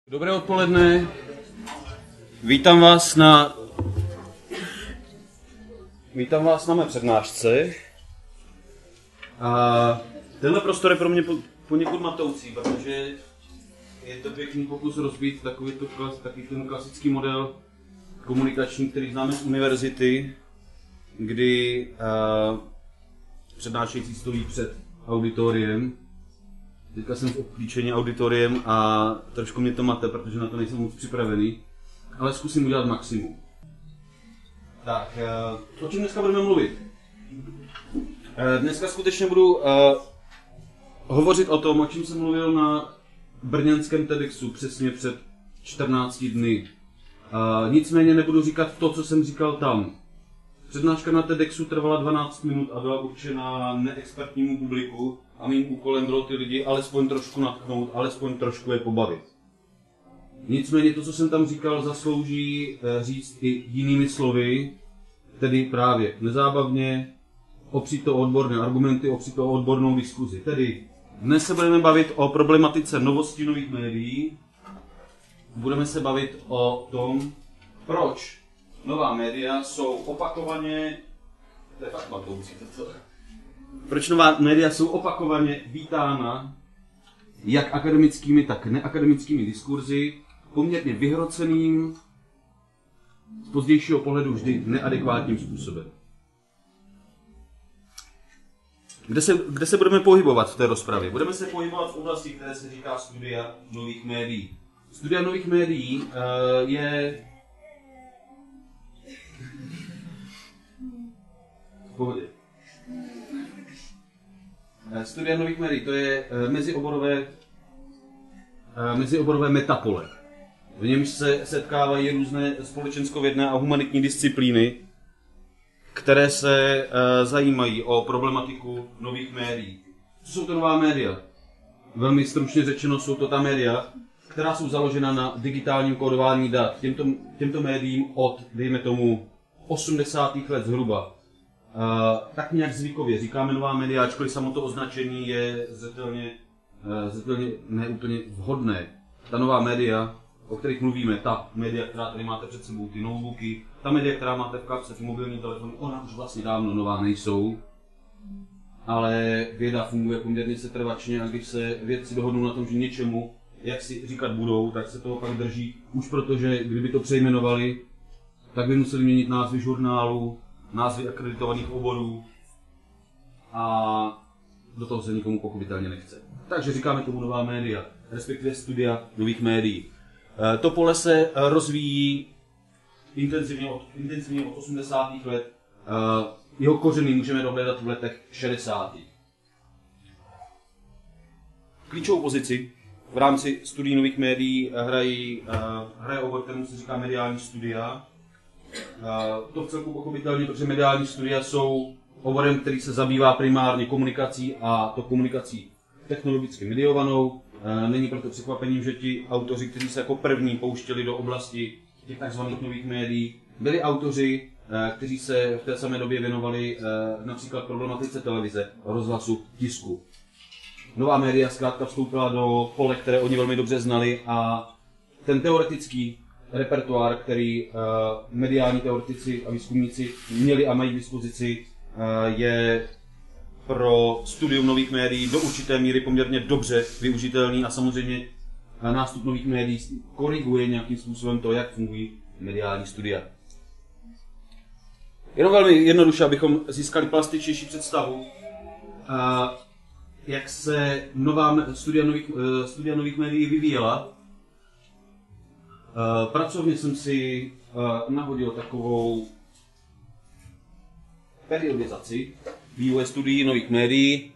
Dobré odpoledne, vítám vás na mé přednášce. A tenhle prostor je pro mě poněkud matoucí, protože je to pěkný pokus rozbít takový ten klasický model komunikační, který známe z univerzity, kdy přednášející stojí před auditoriem. Teďka jsem v obklíčení auditoriem a trošku mě to mate, protože na to nejsem moc připravený, ale zkusím udělat maximum. Tak, o čem dneska budeme mluvit? Dneska skutečně budu hovořit o tom, o čem jsem mluvil na brněnském TEDxu přesně před 14 dny. Nicméně nebudu říkat to, co jsem říkal tam. Přednáška na TEDxu trvala 12 minut a byla určena neexpertnímu publiku a mým úkolem bylo ty lidi alespoň trošku nadchnout, alespoň trošku je pobavit. Nicméně to, co jsem tam říkal, zaslouží říct i jinými slovy, tedy právě nezábavně, opřít to o odborné argumenty, opřít to o odbornou diskuzi. Tedy dnes se budeme bavit o problematice novostí nových médií, budeme se bavit o tom, proč nová média jsou opakovaně, to je fakt matoucí toto, proč nová média jsou opakovaně vítána jak akademickými, tak neakademickými diskurzy, poměrně vyhroceným, z pozdějšího pohledu vždy neadekvátním způsobem. Kde se budeme pohybovat v té rozpravě? Budeme se pohybovat v oblasti, které se říká studia nových médií. Studia nových médií je v pohodě. Studia nových médií, to je mezioborové metapole. V němž se setkávají různé společenskovědné a humanitní disciplíny, které se zajímají o problematiku nových médií. Co jsou to nová média? Velmi stručně řečeno jsou to ta média, která jsou založena na digitálním kódování dat. Těmto médiím od, dejme tomu, 80. let zhruba. Tak nějak zvykově říkáme nová média, ačkoliv samo to označení je zřetelně neúplně vhodné. Ta nová média, o kterých mluvíme, ta média, která tady máte před sebou, ty notebooky, ta média, která máte v kapse, ty mobilní telefony, ona už vlastně dávno nová nejsou. Ale věda funguje poměrně setrvačně a když se vědci dohodnou na tom, že něčemu, jak si říkat budou, tak se toho pak drží. Už protože, kdyby to přejmenovali, tak by museli měnit názvy žurnálů, názvy akreditovaných oborů a do toho se nikomu pochopitelně nechce. Takže říkáme tomu nová média, respektive studia nových médií. To pole se rozvíjí intenzivně od 80. let. Jeho kořeny můžeme dohledat v letech 60. Klíčovou pozici v rámci studií nových médií hraje obor, kterému se říká mediální studia. To vcelku pochopitelně, protože mediální studia jsou oborem, který se zabývá primárně komunikací a to komunikací technologicky mediovanou. Není proto překvapením, že ti autoři, kteří se jako první pouštěli do oblasti těch tzv. Nových médií, byli autoři, kteří se v té samé době věnovali například problematice televize, rozhlasu, tisku. Nová média zkrátka vstoupila do pole, které oni velmi dobře znali a ten teoretický repertoár, který mediální teoretici a výzkumníci měli a mají k dispozici, je pro studium nových médií do určité míry poměrně dobře využitelný a samozřejmě nástup nových médií koriguje nějakým způsobem to, jak fungují mediální studia. Jenom velmi jednoduše, abychom získali plastičnější představu, jak se studia nových médií vyvíjela. Pracovně jsem si nahodil takovou periodizaci vývoje studií nových médií.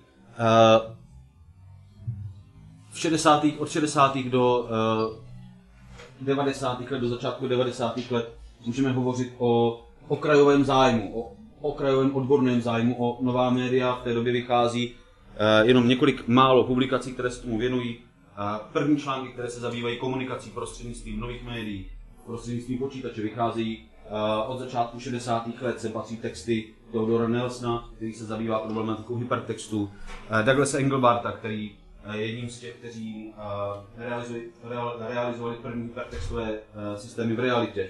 Od 60. do 90. let, do začátku 90. let můžeme hovořit o okrajovém zájmu, o okrajovém odborném zájmu o nová média. V té době vychází jenom několik málo publikací, které se tomu věnují. První články, které se zabývají komunikací prostřednictvím nových médií, prostřednictvím počítače, vycházejí od začátku 60. let. Sem patří texty Theodora Nelsona, který se zabývá problematikou hypertextu, Douglasa Engelbarta, který jedním z těch, kteří realizovali první hypertextové systémy v realitě.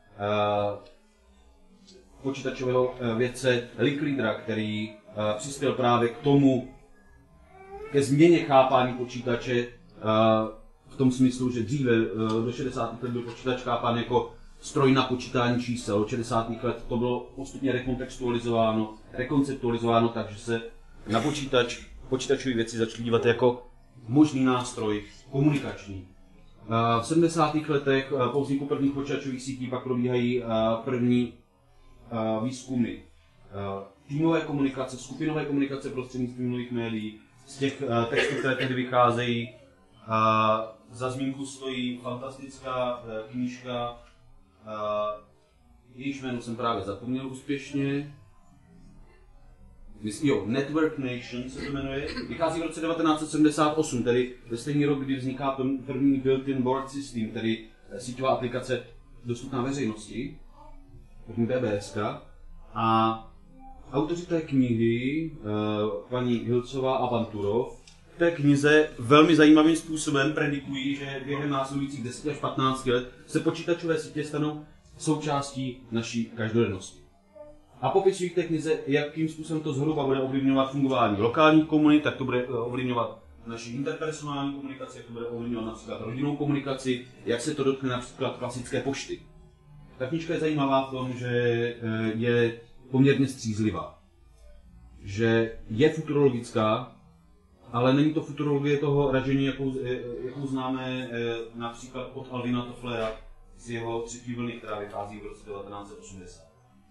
Počítačového vědce Linkleadera, který přispěl právě k tomu, ke změně chápání počítače v tom smyslu, že dříve do 60. let byl počítač chápán jako stroj na počítání čísel. Od 60. let to bylo postupně rekonceptualizováno, takže se na počítačové věci začaly dívat jako možný nástroj komunikační. V 70. letech po vzniku prvních počítačových sítí pak probíhají první výzkumy týmové komunikace, skupinové komunikace prostřednictvím nových médií. Z těch textů, které tehdy vycházejí, za zmínku stojí fantastická knížka, jejíž jméno jsem právě zapomněl úspěšně. Network Nation se to jmenuje. Vychází v roce 1978, tedy ve stejný rok, kdy vzniká první built-in board system, tedy síťová aplikace dostupná veřejnosti, první BBS. A autoři té knihy, paní Hilcová a pan Turov, v té knize velmi zajímavým způsobem predikují, že během následujících 10 až 15 let se počítačové sítě stanou součástí naší každodennosti. A popisují v té knize, jakým způsobem to zhruba bude ovlivňovat fungování lokálních komunit, jak to bude ovlivňovat naši interpersonální komunikaci, jak to bude ovlivňovat například rodinnou komunikaci, jak se to dotkne například klasické pošty. Ta knížka je zajímavá v tom, že je poměrně střízlivá. Že je futurologická, ale není to futurologie toho ražení, jakou známe například od Alvina Tofflera z jeho třetí vlny, která vychází v roce 1980.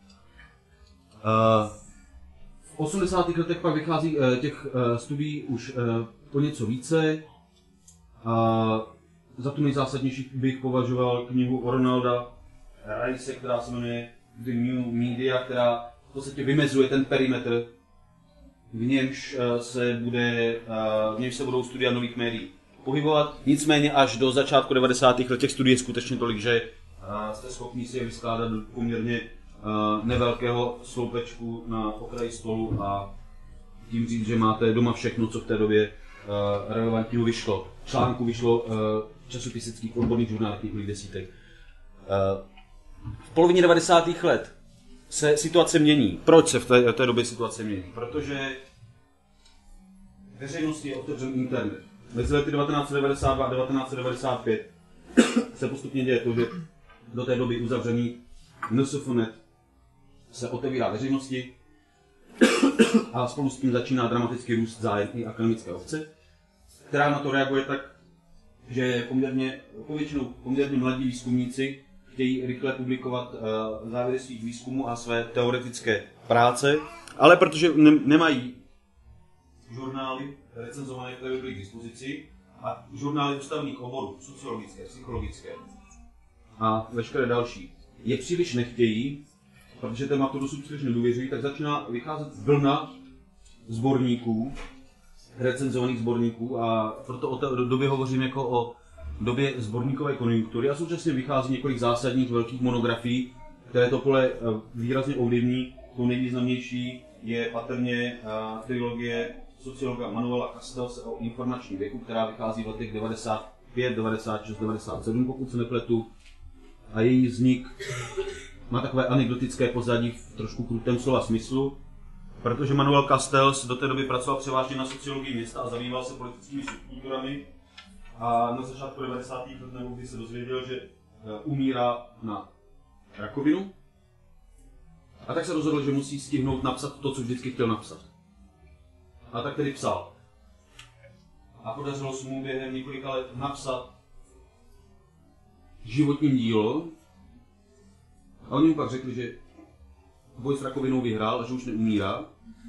V 80. letech pak vychází těch studií už po něco více. Za tu nejzásadnější bych považoval knihu Ronalda Rice, která se jmenuje The New Media, která v podstatě vymezuje ten perimetr, v němž se budou studia nových médií pohybovat. Nicméně až do začátku 90. let těch studií je skutečně tolik, že jste schopni si je vyskládat do poměrně nevelkého sloupečku na okraji stolu a tím říct, že máte doma všechno, co v té době relevantního vyšlo. Článku vyšlo časopisických odborných žurnálech několik desítek. V polovině 90. let se situace mění. Proč se v té době situace mění? Protože veřejnosti je otevřen internet. Mezi lety 1992 a 1995 se postupně děje to, že do té doby uzavřený NSFNet se otevírá veřejnosti a spolu s tím začíná dramaticky růst zájem i akademické obce, která na to reaguje tak, že povětšinou poměrně mladí výzkumníci chtějí rychle publikovat závěry svých výzkumů a své teoretické práce, ale protože nemají žurnály recenzované, které by byly k dispozici, a žurnály ústavních oborů, sociologické, psychologické a veškeré další, je příliš nechtějí, protože tématu dosud příliš nedůvěřují, tak začíná vycházet vlna sborníků, recenzovaných sborníků, a proto o té době hovořím jako o době sborníkové konjunktury a současně vychází několik zásadních velkých monografií, které to pole výrazně ovlivní. Tou nejvýznamnější je patrně trilogie sociologa Manuela Castellse o informačním věku, která vychází v letech 95, 96, 97, pokud se nepletu. A její vznik má takové anekdotické pozadí v trošku krutém slova smyslu, protože Manuel Castells do té doby pracoval převážně na sociologii města a zabýval se politickými subkulturami. A na začátku 90. let nebo kdy se dozvěděl, že umírá na rakovinu. A tak se rozhodl, že musí stihnout napsat to, co vždycky chtěl napsat. A tak tedy psal. A podařilo se mu během několika let napsat životní dílo. A oni mu pak řekli, že boj s rakovinou vyhrál a že už neumírá.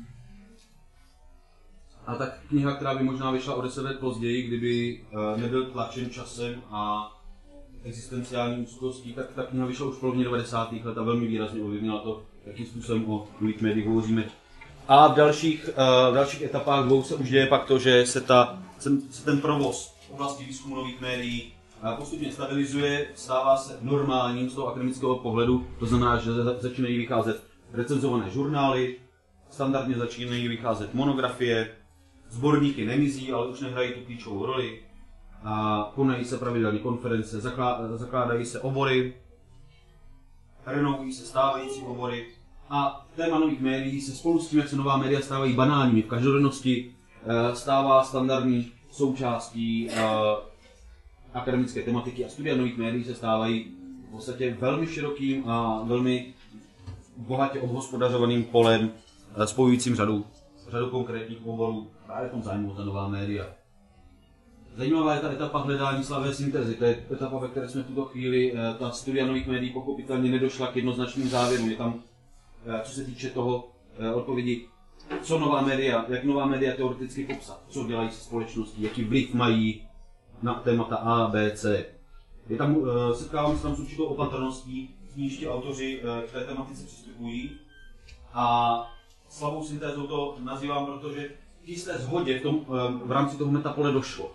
A tak kniha, která by možná vyšla o 10 let později, kdyby nebyl tlačen časem a existenciální úzkostí, tak ta kniha vyšla už v polovině 90. let a velmi výrazně ovlivnila to, jakým způsobem o nových médiích hovoříme. A v dalších etapách dvou se už děje pak to, že se ten provoz v oblasti výzkumu nových médií postupně stabilizuje, stává se normálním z toho akademického pohledu, to znamená, že začínají vycházet recenzované žurnály, standardně začínají vycházet monografie, Sborníky nemizí, ale už nehrají tu klíčovou roli. A konají se pravidelně konference, zakládají se obory, renovují se stávající obory. A téma nových médií se spolu s tím, jak se nová média stávají banálními v každodennosti, stává standardní součástí akademické tematiky a studia nových médií se stávají v podstatě velmi širokým a velmi bohatě obhospodařovaným polem spojujícím řadu konkrétních oborů právě v tom zájmu o ta nová média. Zajímavá je ta etapa hledání slavé syntézy, to je etapa, ve které jsme v tuto chvíli, ta studia nových médií pochopitelně nedošla k jednoznačným závěrům. Je tam, co se týče toho odpovědi, co nová média, jak nová média teoreticky popsat, co dělají se společností, jaký vliv mají na témata A, B, C. Je tam, setkávám se tam s určitou opatrností, s níž ti autoři k té tematice přistupují. A slabou syntézou to nazývám, protože k jisté shodě v rámci toho metapole došlo.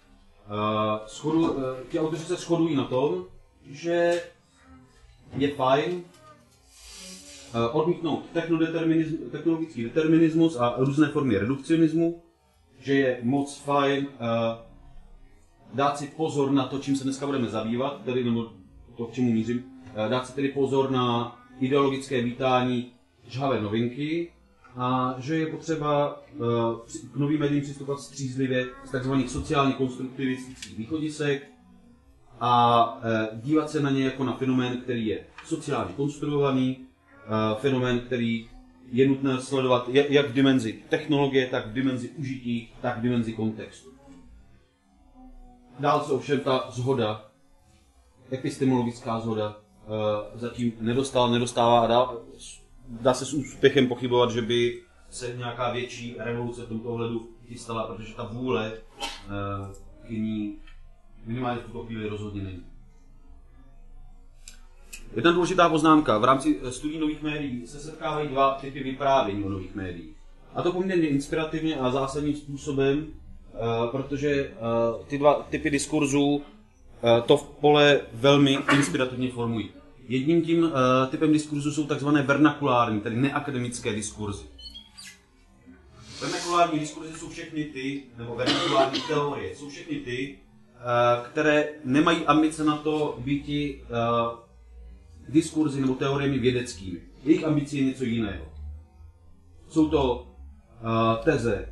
Ti autoři se shodují na tom, že je fajn odmítnout technologický determinismus a různé formy redukcionismu, že je moc fajn dát si pozor na to, čím se dneska budeme zabývat, tedy nebo to, k čemu mířím, dát si tedy pozor na ideologické vítání žhavé novinky a že je potřeba k novým médiím přistupovat střízlivě z tzv. Sociálně konstruktivistických východisek a dívat se na ně jako na fenomén, který je sociálně konstruovaný, fenomén, který je nutné sledovat jak v dimenzi technologie, tak v dimenzi užití, tak v dimenzi kontextu. Dál se ovšem ta shoda, epistemologická shoda, zatím nedostává a dá se s úspěchem pochybovat, že by se nějaká větší revoluce v tomto ohledu chystala, protože ta vůle k ní minimálně v tuto chvíli rozhodně není. Jedna důležitá poznámka. V rámci studií nových médií se setkávají dva typy vyprávění o nových médiích. A to poměrně inspirativně a zásadním způsobem, protože ty dva typy diskurzů to v pole velmi inspirativně formují. Jedním tím typem diskurzu jsou tzv. Vernakulární, tedy neakademické diskurzy. Vernakulární diskurzy jsou všechny ty, nebo vernakulární teorie, jsou všechny ty, které nemají ambice na to býti diskurzy nebo teoriemi vědeckými. Jejich ambicí je něco jiného. Jsou to teze,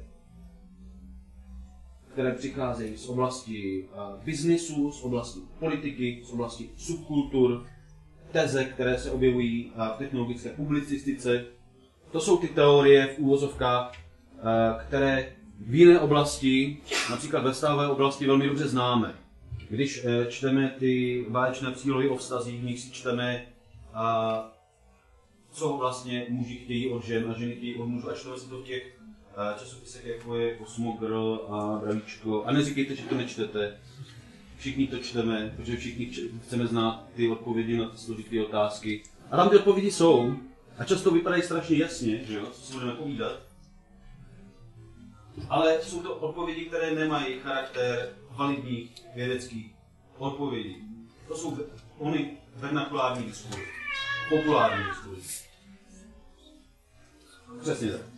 které přicházejí z oblasti biznisu, z oblasti politiky, z oblasti subkultur, teze, které se objevují v technologické publicistice. To jsou ty teorie v úvozovkách, které v jiné oblasti, například ve vztahové oblasti, velmi dobře známe. Když čteme ty báječné přílohy o vztazích, v nich si čteme, co vlastně muži chtějí od žen a ženy chtějí od mužů. A čteme si to v těch časopisech, jako je Cosmogirl a Bravíčko. A neříkejte, že to nečtete. Všichni to čteme, protože všichni chceme znát ty odpovědi na ty složité otázky. A tam ty odpovědi jsou, a často vypadají strašně jasně, že jo, co si budeme povídat. Ale jsou to odpovědi, které nemají charakter validních vědeckých odpovědí. To jsou ony vernakulární diskurzy, populární diskurzy. Přesně tak.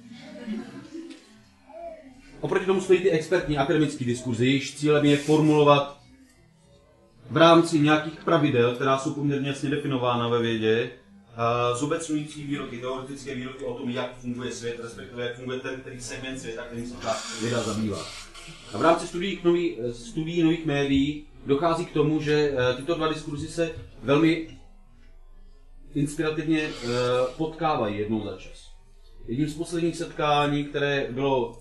Oproti tomu stojí ty expertní akademické diskurzy, jejichž cílem je formulovat v rámci nějakých pravidel, která jsou poměrně jasně definována ve vědě, zobecňující výroky, teoretické výroky o tom, jak funguje svět, respektive jak funguje ten, který segment světa, kterým se ta věda zabývá. A v rámci studií nových médií dochází k tomu, že tyto dva diskurzy se velmi inspirativně potkávají jednou za čas. Jedním z posledních setkání, které bylo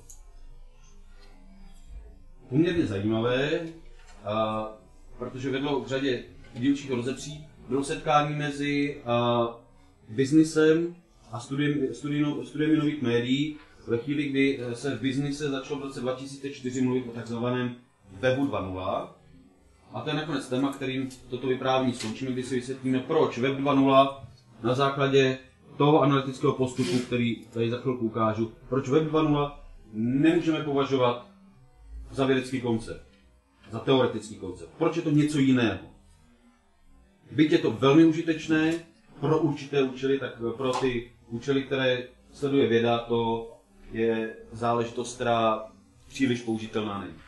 poměrně zajímavé, protože vedlo k řadě dílčích rozepří, bylo setkání mezi biznisem a studiemi nových médií ve chvíli, kdy se v biznise začalo v roce 2004 mluvit o takzvaném webu 2.0. A to je nakonec téma, kterým toto vyprávění skončíme, kdy si vysvětlíme, proč web 2.0 na základě toho analytického postupu, který tady za chvilku ukážu, proč web 2.0 nemůžeme považovat za vědecký koncept, za teoretický koncept. Proč je to něco jiného? Byť je to velmi užitečné pro určité účely, tak pro ty účely, které sleduje věda, to je záležitost, která příliš použitelná není.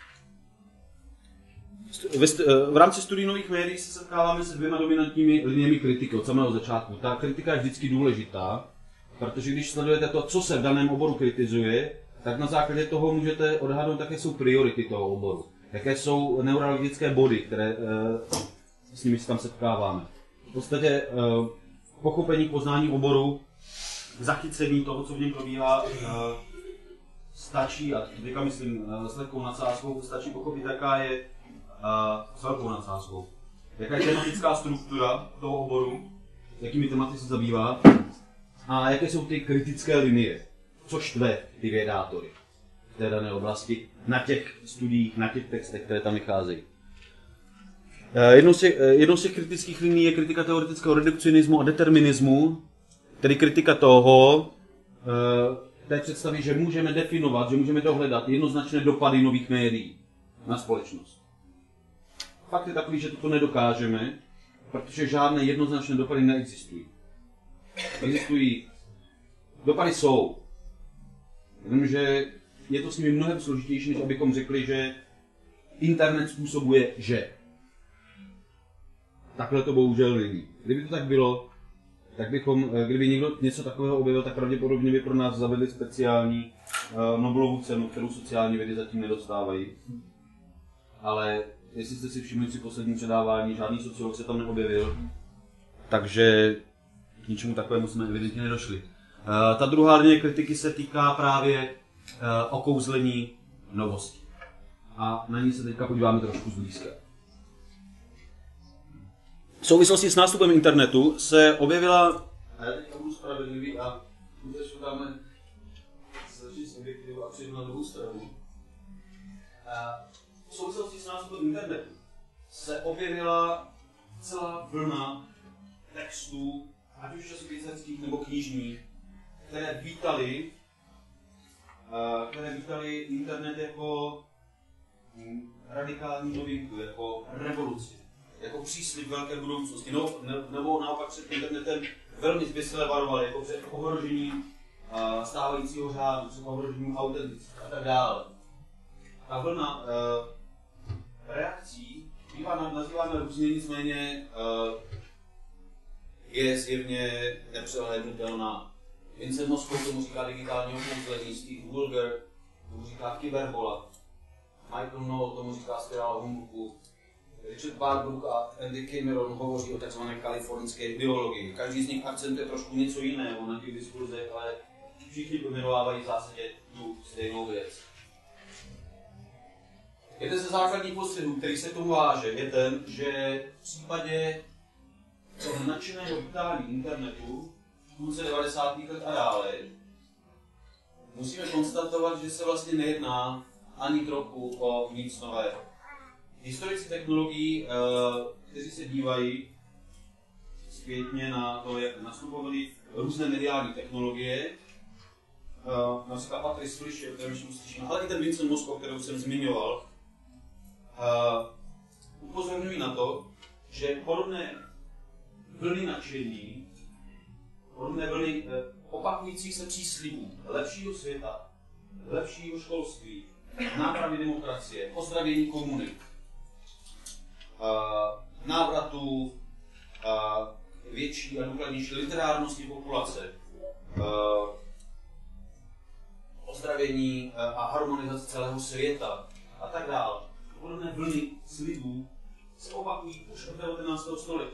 V rámci studií nových médií se setkáváme se dvěma dominantními liniemi kritiky od samého začátku. Ta kritika je vždycky důležitá, protože když sledujete to, co se v daném oboru kritizuje, tak na základě toho můžete odhadnout, jaké jsou priority toho oboru. Jaké jsou neurologické body, které s nimi se tam setkáváme. V podstatě pochopení, poznání oboru, zachycení toho, co v něm probíhá, stačí, a teďka myslím s lehkou nadsázkou, stačí pochopit, jaká je s velkou nadsázkou. Jaká je tematická struktura toho oboru, jakými tématy se zabývá a jaké jsou ty kritické linie, co štve ty vědátory v té dané oblasti na těch studiích, na těch textech, které tam vycházejí. Jednou z těch kritických linií je kritika teoretického redukcionismu a determinismu, tedy kritika toho, té představy, že můžeme definovat, že můžeme dohledat jednoznačné dopady nových médií na společnost. Fakt je takový, že toto nedokážeme, protože žádné jednoznačné dopady neexistují. Dopady jsou, jenomže je to s nimi mnohem složitější, než abychom řekli, že internet způsobuje, že. Takhle to bohužel není. Kdyby to tak bylo, tak kdyby někdo něco takového objevil, tak pravděpodobně by pro nás zavedli speciální Nobelovu cenu, kterou sociální vědy zatím nedostávají. Ale jestli jste si všimli při posledním předávání, žádný sociolog se tam neobjevil, takže k ničemu takovému jsme evidentně nedošli. Ta druhá linie kritiky se týká právě okouzlení novostí. A na ní se teďka podíváme trošku zblízka. V souvislosti s nástupem internetu se objevila, a já teďka budu spravedlivý a začnu dáme začít s objektivu a přejdu na druhou stranu. V souvislosti s nástupem internetu se objevila celá vlna textů, ať už časopiseckých nebo knižních, které vítali internet jako radikální novinku, jako revoluci, jako příslib velké budoucnosti, nebo naopak před internetem velmi zběsile varovali, jako před ohrožením stávajícího řádu, před ohrožením autenticity a tak dále. Ta vlna reakcí bývá nazývána různě, nicméně je zjevně nepřehlédnutelná. Vincent Moskov tomu říká digitální okouzlení, Steve Woolger tomu říká kyberbola, Michael Noll tomu říká spirála humbuku, Richard Barbrook a Andy Cameron hovoří o tzv. Kalifornské ideologii. Každý z nich akcentuje trošku něco jiného na těch diskurzech, ale všichni pojmenovávají v zásadě tu stejnou věc. Jeden ze základních postřehů, který se tomu váže, je ten, že v případě toho nadšeného vítání internetu v půlce 90. let a dále musíme konstatovat, že se vlastně nejedná ani trochu o nic nového. Historici technologií, kteří se dívají zpětně na to, jak nastupovaly různé mediální technologie, například Patrice Frischer, o kterém už slyšíme, ale i ten Vincent Moskov, kterou jsem zmiňoval, upozorňují na to, že podobné vlny nadšení, podobné vlny opakujících se příslibů lepšího světa, lepšího školství, nápravy demokracie, ozdravění komunit, návratu větší a důkladnější literárnosti populace, ozdravění a harmonizace celého světa a tak dále. Podobné vlny slibů se opakují už od 19. století.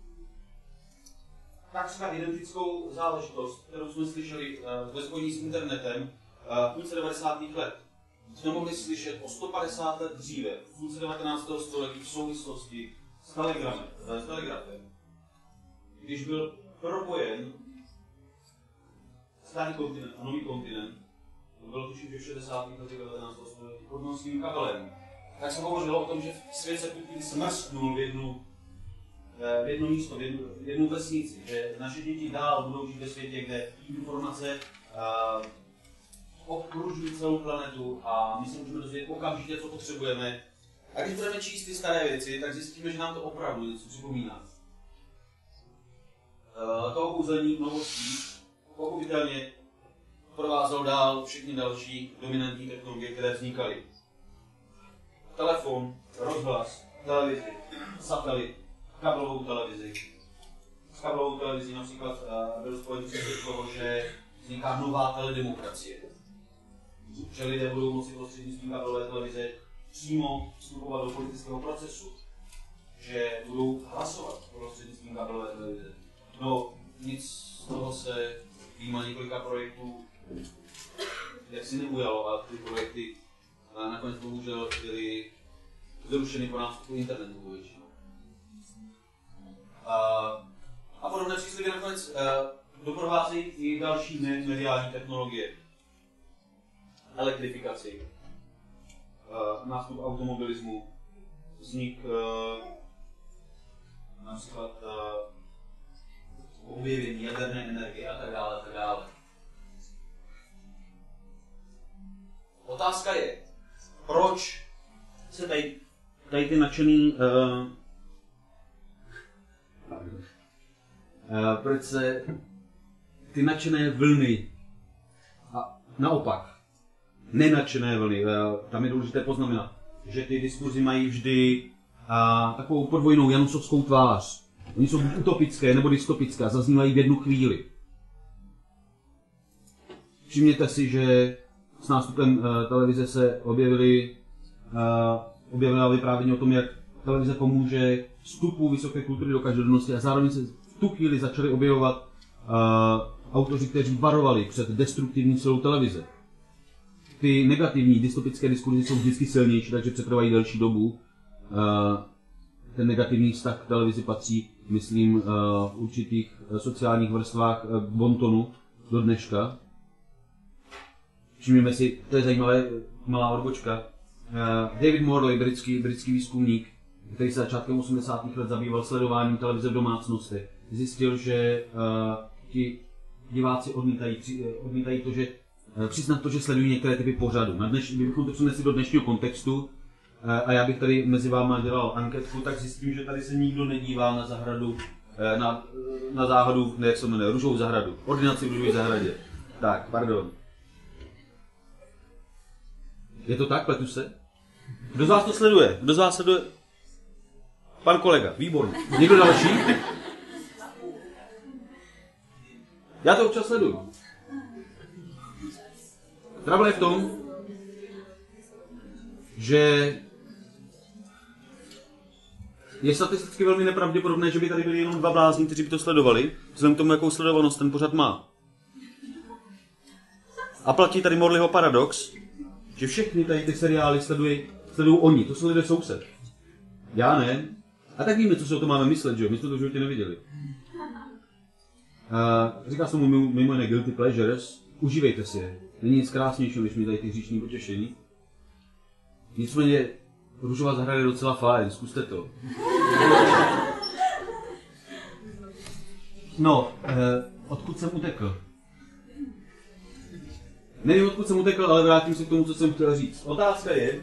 Takřka identickou záležitost, kterou jsme slyšeli ve spojení s internetem v půlce 90. let, jsme mohli slyšet o 150 let dříve, v půlce 19. století v souvislosti s telegrafem. Když byl propojen starý kontinent a nový kontinent, to bylo tuším, že v 60. letech 19. století podnosným kabelem, tak se hovořilo o tom, že svět se smrsknul v jedno místo, v jednu vesnici, že naše děti dál budou žít ve světě, kde informace obkružují celou planetu a my se můžeme dozvědět okamžitě, co potřebujeme. A když budeme číst ty staré věci, tak zjistíme, že nám to opravdu něco připomíná. To okouzlení novostí, pochopitelně, provázelo dál všechny další dominantní technologie, které vznikaly. Telefon, rozhlas, televizi, satelit, kabelovou televizi. S kabelovou televizí například byl spojen s toho, že vzniká nová teledemokracie. Že lidé budou moci prostřednictvím kabelové televize přímo vstupovat do politického procesu. Že budou hlasovat prostřednictvím kabelové televize. No, nic z toho se výjima několika projektů jaksi neujalo a ty projekty nakonec bohužel byly zrušeny po nástupu internetu většinou. A podobné přísliby nakonec doprovázejí i další mediální technologie. Elektrifikaci, nástup automobilismu, vznik například objevení jaderné energie a tak dále, tak dále. Otázka je, proč se tady ty nadšený proč se ty nadšené vlny a naopak nenadšené vlny, tam je důležité poznamenat, že ty diskurzy mají vždy takovou podvojnou janusovskou tvář. Oni jsou buď utopické nebo dystopické a zaznívají v jednu chvíli. Všimněte si, že s nástupem televize se objevila vyprávění o tom, jak televize pomůže vstupu vysoké kultury do každodennosti a zároveň se v tu chvíli začali objevovat autoři, kteří varovali před destruktivní silou televize. Ty negativní dystopické diskurzy jsou vždycky silnější, takže přetrvají delší dobu. Ten negativní vztah k televizi patří, myslím, v určitých sociálních vrstvách k bontonu do dneška. Všimněme si, to je zajímavé, malá odbočka. David Morley, britský výzkumník, který se začátkem 80. let zabýval sledováním televize v domácnostech, zjistil, že ti diváci odmítají to, že přiznat to, že sledují některé typy pořadu. Kdybychom to přinesli do dnešního kontextu, a já bych tady mezi váma dělal anketku, tak zjistím, že tady se nikdo nedívá na zahradu, na záhadu, ne, jak se jmenuje, růžovou zahradu, ordinaci v růžové zahradě. Tak, pardon. Je to tak, pletu se? Kdo z vás to sleduje? Kdo z vás sleduje? Pan kolega, výborný. Někdo další? Já to občas sleduju. Trouble je v tom, že je statisticky velmi nepravděpodobné, že by tady byli jenom dva blázni, kteří by to sledovali, vzhledem k tomu, jakou sledovanost ten pořad má. A platí tady Morleyho paradox, že všechny tady ty seriály sledují oni, to sleduje soused. Já ne. A tak víme, co si o tom máme myslet, že jo? My jsme to v životě neviděli. Říká se mu mimo jiné guilty pleasures, užívejte si je. Není nic krásnějšího, než mít tady ty hříšní potěšení. Nicméně růžová zahrada je docela fajn, zkuste to. No, odkud jsem utekl? Nevím, odkud jsem utekl, ale vrátím se k tomu, co jsem chtěl říct. Otázka je,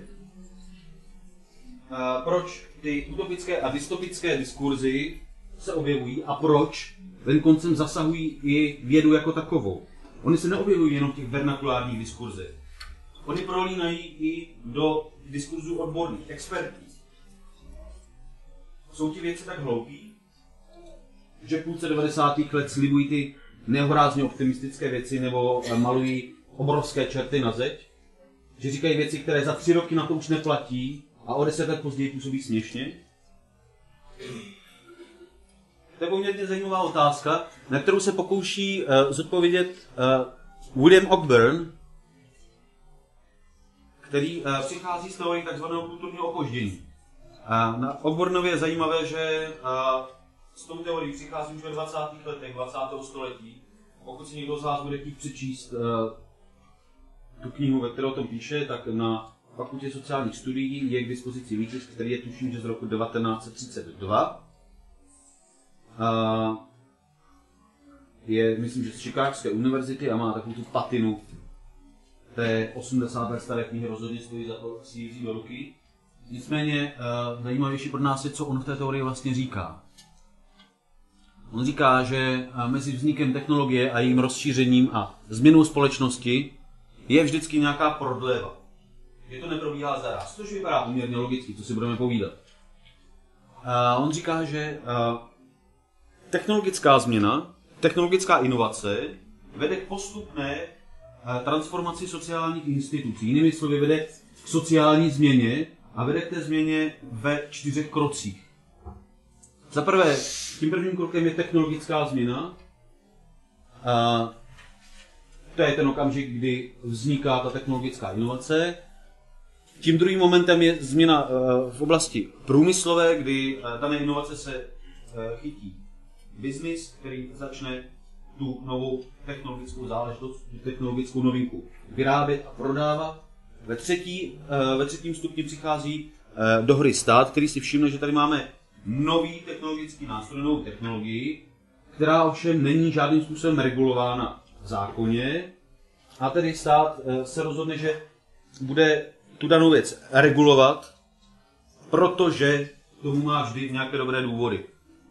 proč ty utopické a dystopické diskurzy se objevují a proč ten koncem zasahují i vědu jako takovou. Oni se neobjevují jenom v těch vernakulárních diskurzech. Oni prolínají i do diskurzů odborných, expertních. Jsou ti věci tak hloupí, že v půlce 90. let slibují ty nehorázně optimistické věci nebo malují obrovské čerty na zeď, že říkají věci, které za 3 roky na to už neplatí a o 10 let později působí směšně. To je poměrně zajímavá otázka, na kterou se pokouší zodpovědět William Cockburn, který přichází z teorie takzvaného kulturního opoždění. Na Cockburnově je zajímavé, že s tou teorií přichází už ve 20. letech 20. století. Pokud si někdo z vás bude chtít přečíst tu knihu, ve které o tom píše, tak na Fakultě sociálních studií je k dispozici výtisk, který je tuším, že z roku 1932. Je, myslím, že z Chicagské univerzity a má takovou tu patinu té 80 let staré knihy, rozhodně stojí za to si ji vzít do ruky. Nicméně zajímavější pro nás je, co on v té teorii vlastně říká. On říká, že mezi vznikem technologie a jejím rozšířením a změnou společnosti je vždycky nějaká prodleva. Že to neprobíhá zaraz, což vypadá poměrně logicky, co si budeme povídat. On říká, že technologická změna, technologická inovace vede k postupné transformaci sociálních institucí. Jinými slovy, vede k sociální změně a vede k té změně ve 4 krocích. Za prvé, tím prvním krokem je technologická změna. To je ten okamžik, kdy vzniká ta technologická inovace. Tím druhým momentem je změna v oblasti průmyslové, kdy dané inovace se chytí biznis, který začne tu novou technologickou záležitost, tu technologickou novinku vyrábět a prodávat. Ve třetím stupni přichází do hry stát, který si všimne, že tady máme nový technologický nástroj, novou technologii, která ovšem není žádným způsobem regulována v zákoně. A tedy stát se rozhodne, že bude tu danou věc regulovat, protože tomu má vždy nějaké dobré důvody.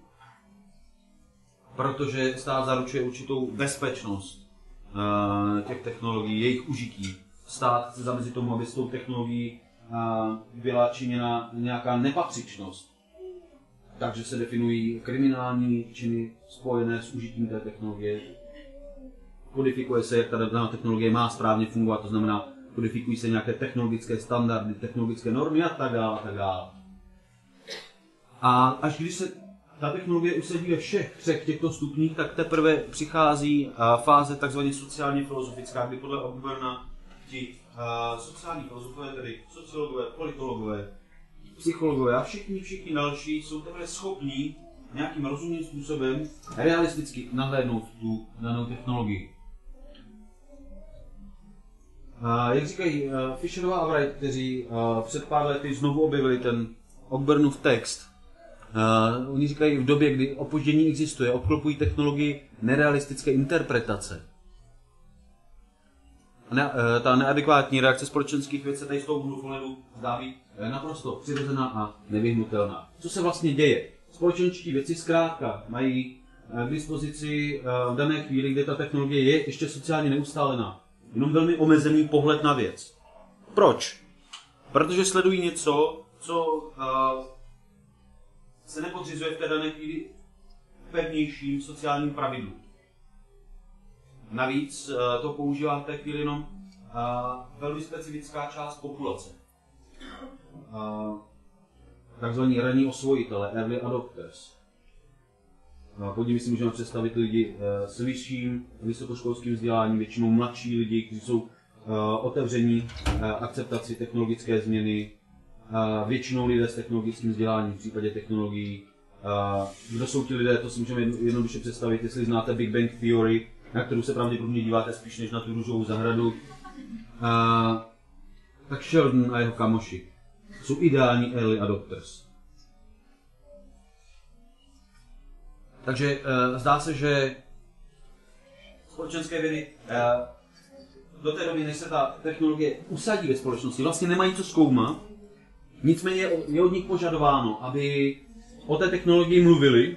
Protože stát zaručuje určitou bezpečnost těch technologií, jejich užití. Stát chce zamezit tomu, aby s tou technologií byla činěna nějaká nepatřičnost. Takže se definují kriminální činy spojené s užitím té technologie. Kodifikuje se, jak ta daná technologie má správně fungovat, to znamená, kodifikují se nějaké technologické standardy, technologické normy a tak dále, a tak dále. A až když se ta technologie usadí ve všech 3 těchto stupních, tak teprve přichází fáze takzvaně sociálně filozofická, kdy podle Ogburna ti sociální filozofové, tedy sociologové, politologové, psychologové a všichni další jsou teprve schopní nějakým rozumným způsobem realisticky nahlédnout tu danou technologii. Jak říkají Fisherova a Wright, kteří před pár lety znovu objevili ten Ogburnův text, oni říkají, v době, kdy opoždění existuje, obklopují technologii nerealistické interpretace. Ta neadekvátní reakce společenských věcí tady z toho úhlu pohledu zdá být naprosto přirozená a nevyhnutelná. Co se vlastně děje? Společenští věci zkrátka mají k dispozici v dané chvíli, kdy ta technologie je ještě sociálně neustálená, jenom velmi omezený pohled na věc. Proč? Protože sledují něco, co se nepodřizuje v té dané chvíli pevnějším sociálním pravidlům. Navíc to používá v té chvíli jenom velmi specifická část populace. Takzvaní ranní osvojitelé, early adopters. Pod nimi si můžeme představit lidi s vyšším vysokoškolským vzděláním, většinou mladší lidi, kteří jsou otevření akceptaci technologické změny, většinou lidé s technologickým vzděláním v případě technologií. Kdo jsou ti lidé, to si můžeme jednoduše představit, jestli znáte Big Bang Theory, na kterou se pravděpodobně díváte spíš než na tu růžovou zahradu. Tak Sheldon a jeho kamoši jsou ideální early adopters. Takže zdá se, že společenské vědy do té doby, než se ta technologie usadí ve společnosti, vlastně nemají co zkoumat. Nicméně je od nich požadováno, aby o té technologii mluvili.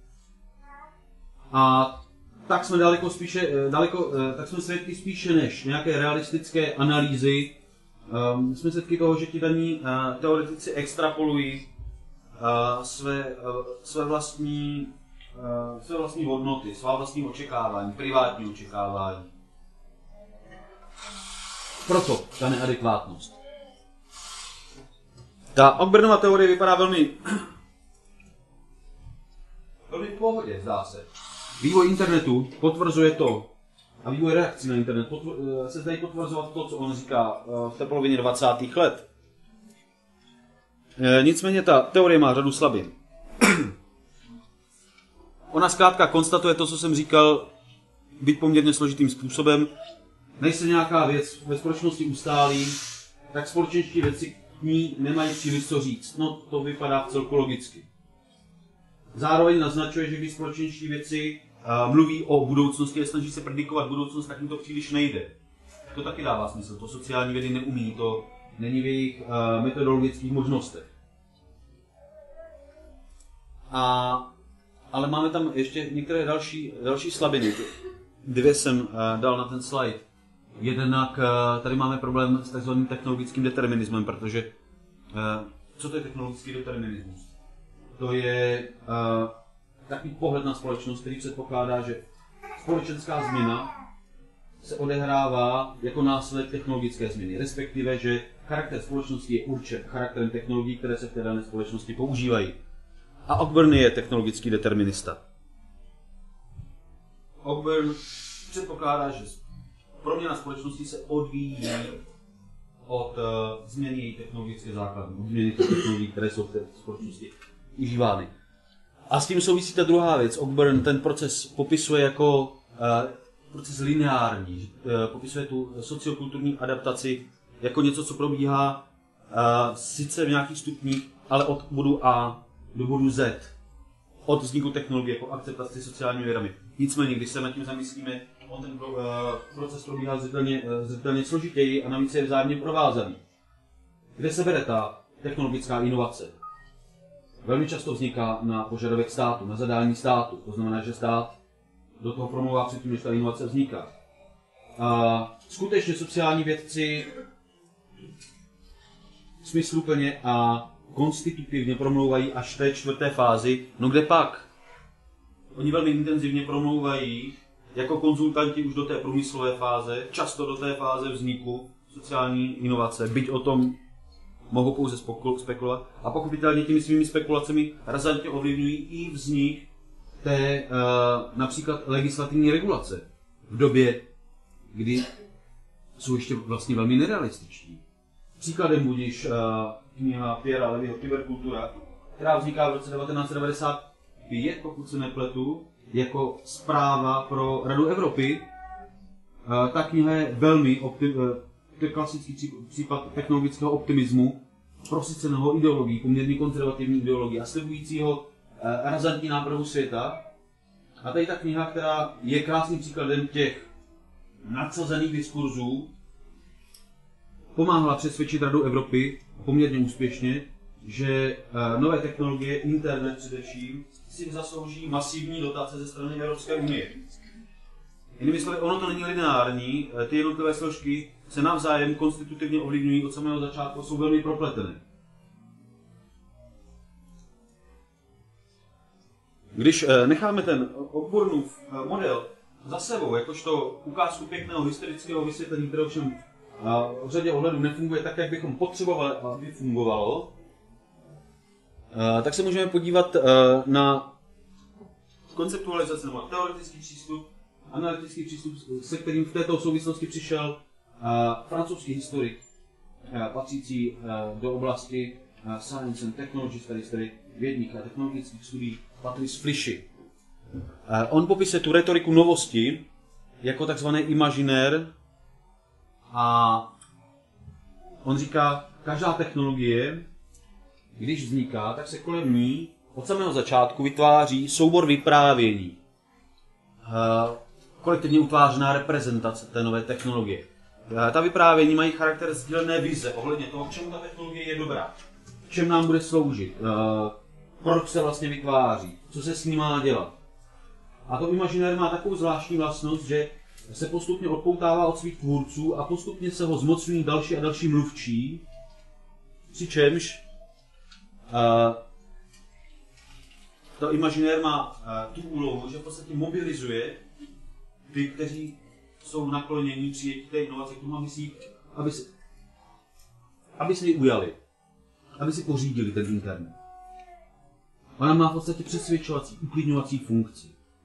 A tak jsme tak jsme svědky spíše než nějaké realistické analýzy. Jsme svědky toho, že ti daní teoretici extrapolují své vlastní hodnoty, svá vlastní očekávání, privátní očekávání. Proto ta neadekvátnost. Ta Ogburnova teorie vypadá velmi v pohodě, zdá se. Vývoj internetu potvrzuje to, a vývoj reakcí na internet se zdají potvrzovat to, co on říká v té polovině 20. let. Nicméně ta teorie má řadu slabin. Ona zkrátka konstatuje to, co jsem říkal, byť poměrně složitým způsobem. Než se nějaká věc ve společnosti ustálí, tak společenští věci k ní nemají příliš co říct. No, to vypadá vcelku logicky. Zároveň naznačuje, že když společenští věci mluví o budoucnosti a snaží se predikovat budoucnost, tak jim to příliš nejde. To taky dává smysl. To sociální vědy neumí, to není v jejich ale máme tam ještě některé další slabiny. Dvě jsem dal na ten slide. Jednak tady máme problém s takzvaným technologickým determinismem, protože co to je technologický determinismus? To je takový pohled na společnost, který předpokládá, že společenská změna se odehrává jako následek technologické změny, respektive, že charakter společnosti je určen charakterem technologií, které se v té dané společnosti používají. A Cockburn je technologický determinista. Cockburn předpokládá, že proměna společnosti se odvíjí od změny její technologické základny, od změny technologií, které jsou v té společnosti užívány. A s tím souvisí ta druhá věc. Cockburn ten proces popisuje jako proces lineární, popisuje tu sociokulturní adaptaci jako něco, co probíhá sice v nějakých stupních, ale od bodu A do bodu Z. Od vzniku technologie po akceptaci sociálními vědami. Nicméně, když se nad tím zamyslíme, on ten proces probíhá zřetelně složitěji a navíc je vzájemně provázaný. Kde se bere ta technologická inovace? Velmi často vzniká na požadavek státu, na zadání státu. To znamená, že stát do toho promlouvá předtím, než ta inovace vzniká. A skutečně sociální vědci smysluplně a konstitutivně promlouvají až v té čtvrté fázi, no kde pak? Oni velmi intenzivně promlouvají jako konzultanti už do té průmyslové fáze, často do té fáze vzniku sociální inovace, byť o tom mohou pouze spekulovat. A pochopitelně těmi svými spekulacemi razantně ovlivňují i vznik té například legislativní regulace v době, kdy jsou ještě vlastně velmi nerealističní. Příkladem budíš kniha Pierra Levyho Kyberkultura, která vzniká v roce 1995, pokud se nepletu, jako zpráva pro Radu Evropy. Ta kniha je velmi to je klasický případ technologického optimismu, prosyceného ideologií, poměrně konzervativní ideologií a slibujícího razantní nápravu světa. A tady ta kniha, která je krásným příkladem těch nadsazených diskurzů, pomáhala přesvědčit Radu Evropy poměrně úspěšně, že nové technologie, internet především, si zaslouží masivní dotace ze strany Evropské unie. Jinými slovy, ono to není lineární, ty jednotlivé složky se navzájem konstitutivně ovlivňují od samého začátku, jsou velmi propletené. Když necháme ten Cockburnův model za sebou, jakožto ukázku pěkného historického vysvětlení, které ovšem v řadě ohledů nefunguje tak, jak bychom potřebovali, aby fungovalo, tak se můžeme podívat na konceptualizaci nebo teoretický přístup, analytický přístup, se kterým v této souvislosti přišel francouzský historik patřící do oblasti Science and Technology Studies, tedy vědních a technologických studií, Patrice Flichy. On popisuje tu retoriku novosti jako takzvaný imaginér a on říká, každá technologie, když vzniká, tak se kolem ní od samého začátku vytváří soubor vyprávění. Kolektivně utvářená reprezentace té nové technologie. Ta vyprávění mají charakter sdílené vize ohledně toho, k čemu ta technologie je dobrá, k čem nám bude sloužit, proč se vlastně vytváří, co se s ní má dělat. A to imaginér má takovou zvláštní vlastnost, že se postupně odpoutává od svých tvůrců a postupně se ho zmocňují další a další mluvčí, přičemž to imaginér má tu úlohu, že v podstatě mobilizuje ty, kteří jsou naklonění přijetí té inovace k tomu, aby si ji ujali, aby si pořídili ten internet. Ona má v podstatě přesvědčovací, uklidňovací funkci.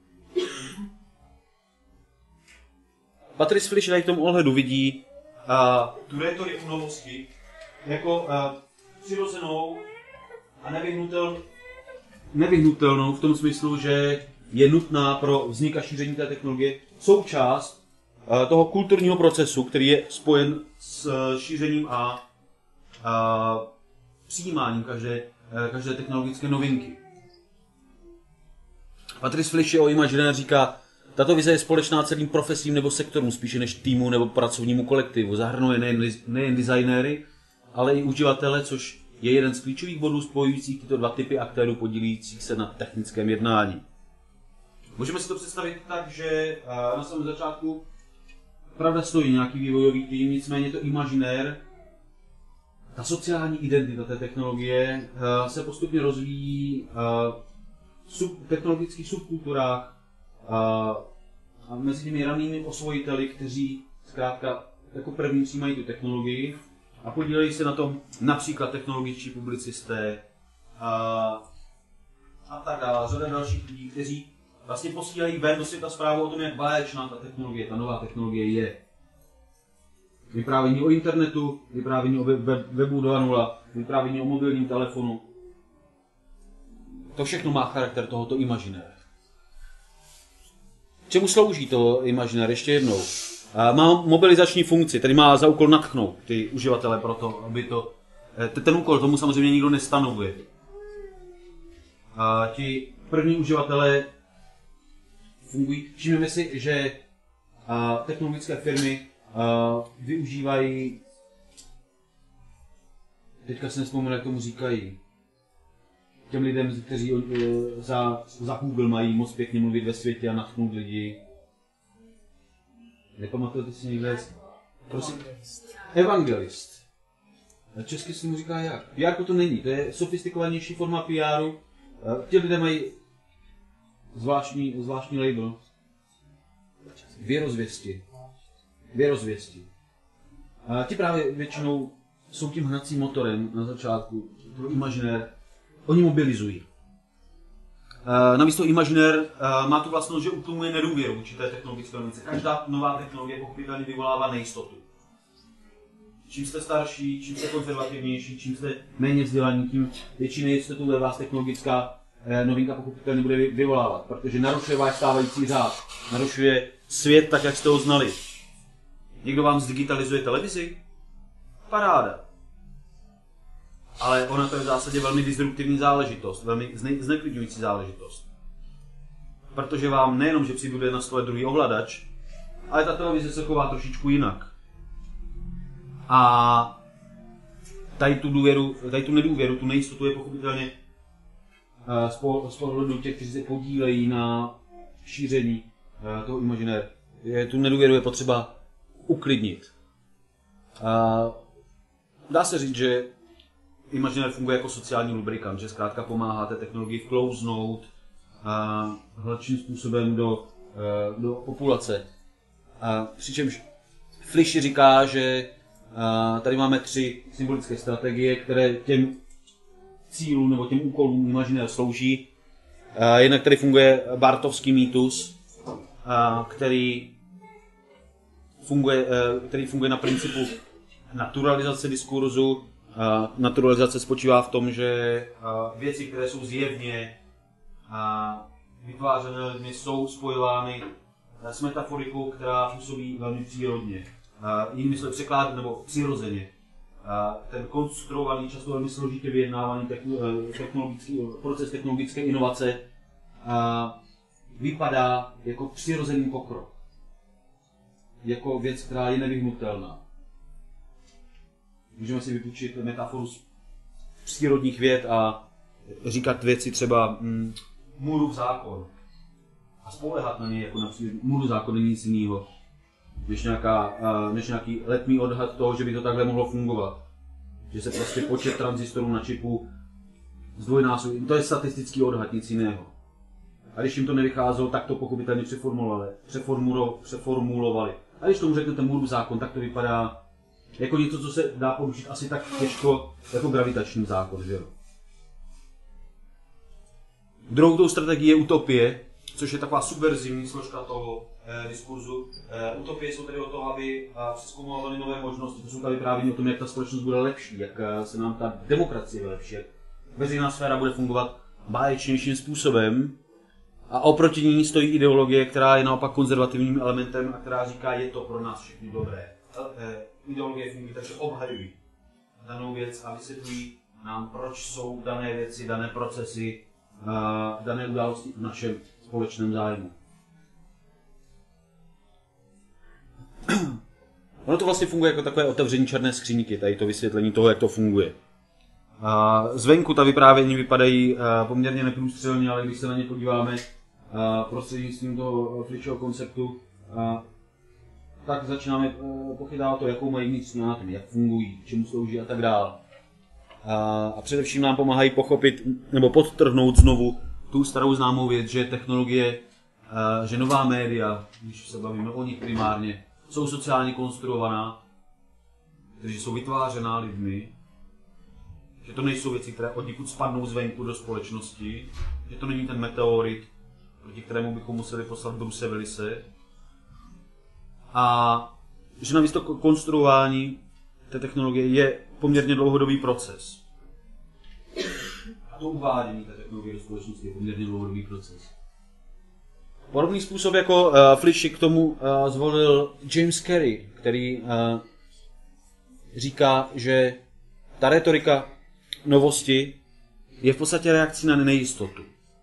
Patrice Flichy v tom ohledu vidí tu retoriku novosti jako přirozenou a nevyhnutelnou v tom smyslu, že je nutná pro vznik a šíření té technologie součást toho kulturního procesu, který je spojen s šířením a přijímáním každé technologické novinky. Patrice Flichy o imaginér říká, tato vize je společná celým profesím nebo sektorům, spíše než týmu nebo pracovnímu kolektivu. Zahrnuje nejen designéry, ale i uživatele, což je jeden z klíčových bodů spojujících tyto dva typy aktérů podílejících se na technickém jednání. Můžeme si to představit tak, že na samém začátku pravda stojí nějaký vývojový tým, nicméně to imaginér, ta sociální identita té technologie se postupně rozvíjí v technologických subkulturách a mezi těmi ranými osvojiteli, kteří zkrátka jako první přijímají tu technologii a podílejí se na tom například technologičtí publicisté a tak dále, řada dalších lidí, kteří vlastně posílají ven do světa zprávu o tom, jak báječná ta technologie, ta nová technologie je. Vyprávění o internetu, vyprávění o webu 2.0, vyprávění o mobilním telefonu. To všechno má charakter tohoto imaginéra. Čemu slouží to imaginér? Ještě jednou. Má mobilizační funkci, tedy má za úkol natchnout ty uživatele pro to, aby to... Ten úkol tomu samozřejmě nikdo nestanovuje. Ti první uživatelé fungují. Všimneme si, že technologické firmy využívají, teďka si nevzpomenu, jak tomu říkají, těm lidem, kteří za Google mají moc pěkně mluvit ve světě a natchnout lidi. Nepamatujete si někde? Prosím? Evangelist. Česky se mu říká jak? PR to není, to je sofistikovanější forma PR-u. Ti lidé mají zvláštní label. Věrozvěsti. Ti právě většinou jsou tím hnacím motorem na začátku, pro imaginér. Oni mobilizují. Navíc to imaginér má tu vlastnost, že utlumuje nedůvěru vůči té technologické novince. Každá nová technologie pochopitelně vyvolává nejistotu. Čím jste starší, čím jste konzervativnější, čím jste méně vzdělaní, tím větší nejistotu ve vás technologická novinka pochopitelně bude vyvolávat, protože narušuje váš stávající řád, narušuje svět tak, jak jste ho znali. Někdo vám zdigitalizuje televizi? Paráda. Ale ona to je v zásadě velmi disruptivní záležitost, velmi zneklidňující záležitost. Protože vám nejenom, že přibude na stole druhý ovladač, ale ta televize se chová trošičku jinak. A tady tu nedůvěru, tu nejistotu je pochopitelně z pohledu těch, kteří se podílejí na šíření toho imaginéru. Tu nedůvěru je potřeba uklidnit. Dá se říct, že imaginér funguje jako sociální lubrikant, že zkrátka pomáhá té technologii vklouznout hladším způsobem do populace. Přičemž Flisch říká, že tady máme 3 symbolické strategie, které těm cílům nebo těm úkolům imaginér slouží. Jednak tady funguje Barthovský mýtus, který funguje na principu naturalizace diskurzu. Naturalizace spočívá v tom, že věci, které jsou zjevně vytvářené lidmi, jsou spojovány s metaforikou, která působí velmi přírodně. Jinými slovy překládat nebo přirozeně. Ten konstruovaný, často velmi složitě vyjednávaný proces technologické inovace vypadá jako přirozený pokrok. Jako věc, která je nevyhnutelná. Můžeme si vypůjčit metaforu z přírodních věd a říkat věci třeba Moorův zákon. A spoléhat na něj jako na přírodní. Moorův zákon není nic jiného, než nějaký letmý odhad toho, že by to takhle mohlo fungovat. Že se prostě počet tranzistorů na čipu zdvojnásobí. To je statistický odhad, nic jiného. A když jim to nevycházelo, tak to pochopitelně přeformulovali. A když tomu řeknete Moorův zákon, tak to vypadá jako něco, co se dá porušit asi tak těžko jako gravitační zákon, že jo? Druhou tou strategií je utopie, což je taková subverzivní složka toho diskurzu. Utopie jsou tedy o to, aby přezkoumávaly nové možnosti. To jsou tady vyprávění o tom, jak ta společnost bude lepší, jak se nám ta demokracie vylepší, jak veřejná sféra bude fungovat báječnějším způsobem. A oproti ní stojí ideologie, která je naopak konzervativním elementem a která říká, je to pro nás všechny dobré. Ideologie fungují, takže obhajují danou věc a vysvětlují nám, proč jsou dané věci, dané procesy, dané události v našem společném zájmu. Ono to vlastně funguje jako takové otevření černé skříňky, tady to vysvětlení toho, jak to funguje. Zvenku ta vyprávění vypadají poměrně neprůstřelně, ale když se na ně podíváme prostřednictvím toho Flischova konceptu, tak začínáme pochytávat to, jakou mají vnitřní anatomii, jak fungují, čemu slouží a tak dále. A především nám pomáhají pochopit nebo podtrhnout znovu tu starou známou věc, že technologie, že nová média, když se bavíme o nich primárně, jsou sociálně konstruovaná, takže jsou vytvářená lidmi, že to nejsou věci, které odnikud spadnou zvenku do společnosti, že to není ten meteorit, proti kterému bychom museli poslat Bruce Willise, a že navíc to konstruování té technologie je poměrně dlouhodobý proces. A to uvádění té technologie do společnosti je poměrně dlouhodobý proces. Podobný způsob jako Flischig k tomu zvolil James Carey, který říká, že ta retorika novosti je v podstatě reakcí na nejistotu.